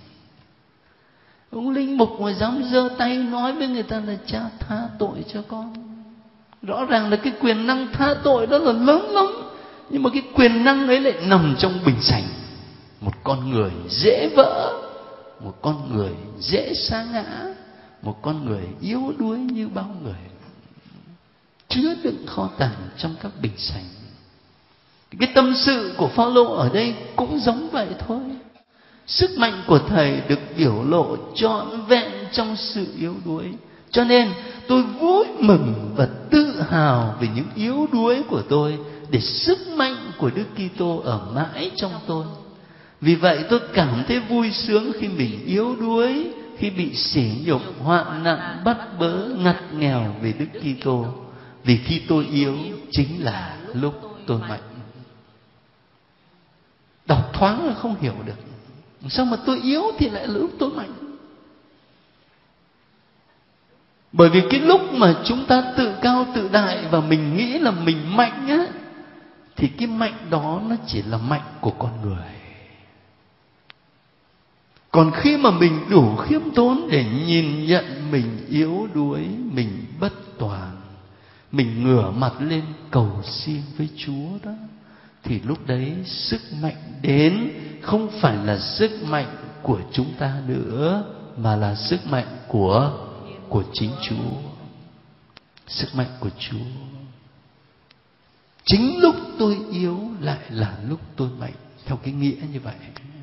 Ông linh mục mà dám giơ tay nói với người ta là cha tha tội cho con, rõ ràng là cái quyền năng tha tội đó là lớn lắm, nhưng mà cái quyền năng ấy lại nằm trong bình sành. Một con người dễ vỡ, một con người dễ sa ngã, một con người yếu đuối như bao người, chứa đựng kho tàng trong các bình sành. Cái tâm sự của Phao-lô ở đây cũng giống vậy thôi. Sức mạnh của Thầy được biểu lộ trọn vẹn trong sự yếu đuối. Cho nên tôi vui mừng và tự hào về những yếu đuối của tôi, để sức mạnh của Đức Kitô ở mãi trong tôi. Vì vậy tôi cảm thấy vui sướng khi mình yếu đuối, khi bị sỉ nhục, hoạn nạn, bắt bớ, ngặt nghèo vì Đức Kitô. Vì khi tôi yếu chính là lúc tôi mạnh. Đọc thoáng là không hiểu được. Sao mà tôi yếu thì lại là lúc tôi mạnh? Bởi vì cái lúc mà chúng ta tự cao tự đại và mình nghĩ là mình mạnh á, thì cái mạnh đó nó chỉ là mạnh của con người. Còn khi mà mình đủ khiêm tốn để nhìn nhận mình yếu đuối, mình bất toàn, mình ngửa mặt lên cầu xin với Chúa đó, thì lúc đấy sức mạnh đến không phải là sức mạnh của chúng ta nữa, mà là sức mạnh của chính Chúa. Sức mạnh của Chúa. Chính lúc tôi yếu lại là lúc tôi mạnh, theo cái nghĩa như vậy.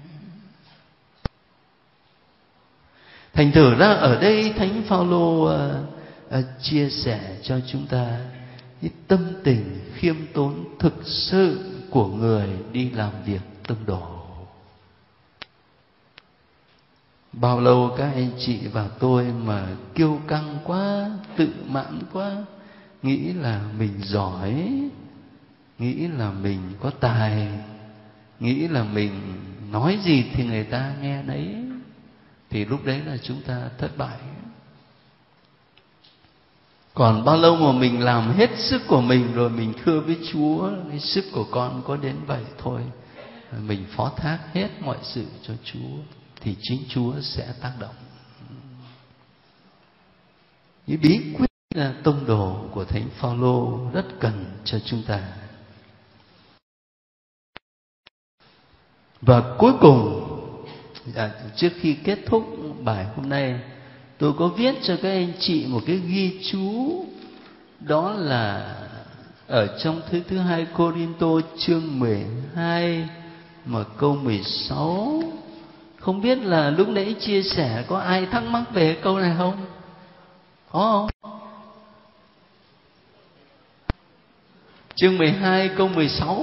Thành thử ra ở đây Thánh Phao-lô chia sẻ cho chúng ta cái tâm tình khiêm tốn thực sự của người đi làm việc tông đồ. Bao lâu các anh chị và tôi mà kiêu căng quá, tự mãn quá, nghĩ là mình giỏi, nghĩ là mình có tài, nghĩ là mình nói gì thì người ta nghe đấy, thì lúc đấy là chúng ta thất bại. Còn bao lâu mà mình làm hết sức của mình rồi mình thưa với Chúa, cái sức của con có đến vậy thôi, mình phó thác hết mọi sự cho Chúa, thì chính Chúa sẽ tác động. Cái bí quyết là tông đồ của Thánh Phao-lô rất cần cho chúng ta. Và cuối cùng, trước khi kết thúc bài hôm nay, tôi có viết cho các anh chị một cái ghi chú. Đó là ở trong thư thứ 2 Cô-rin-tô chương 12 mà câu 16. Không biết là lúc nãy chia sẻ có ai thắc mắc về câu này không? Có không? Chương 12 câu 16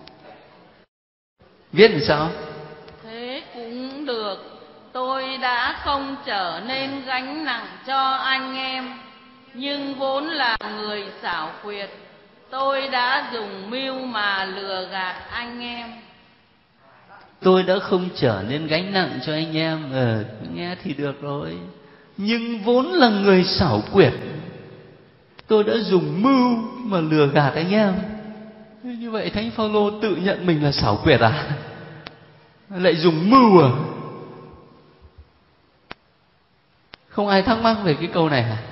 viết làm sao? Thế cũng được, tôi đã không trở nên gánh nặng cho anh em, nhưng vốn là người xảo quyệt, tôi đã dùng mưu mà lừa gạt anh em. Tôi đã không trở nên gánh nặng cho anh em. Nghe thì được rồi. Nhưng vốn là người xảo quyệt, tôi đã dùng mưu mà lừa gạt anh em. Như vậy Thánh Phao-lô tự nhận mình là xảo quyệt à? Lại dùng mưu à? Không ai thắc mắc về cái câu này à?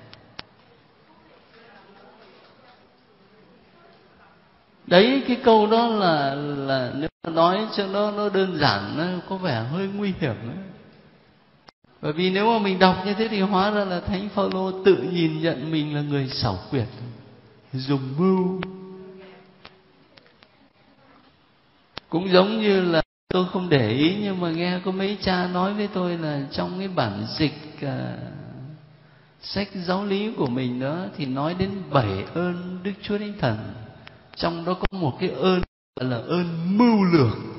Đấy, cái câu đó là nếu mà nói cho nó đơn giản, nó có vẻ hơi nguy hiểm ấy. Bởi vì nếu mà mình đọc như thế thì hóa ra là Thánh Phao-lô tự nhìn nhận mình là người xảo quyệt, dùng mưu. Cũng giống như là tôi không để ý, nhưng mà nghe có mấy cha nói với tôi là trong cái bản dịch sách giáo lý của mình đó, thì nói đến 7 ơn Đức Chúa Thánh Thần. Trong đó có một cái ơn là ơn mưu lược.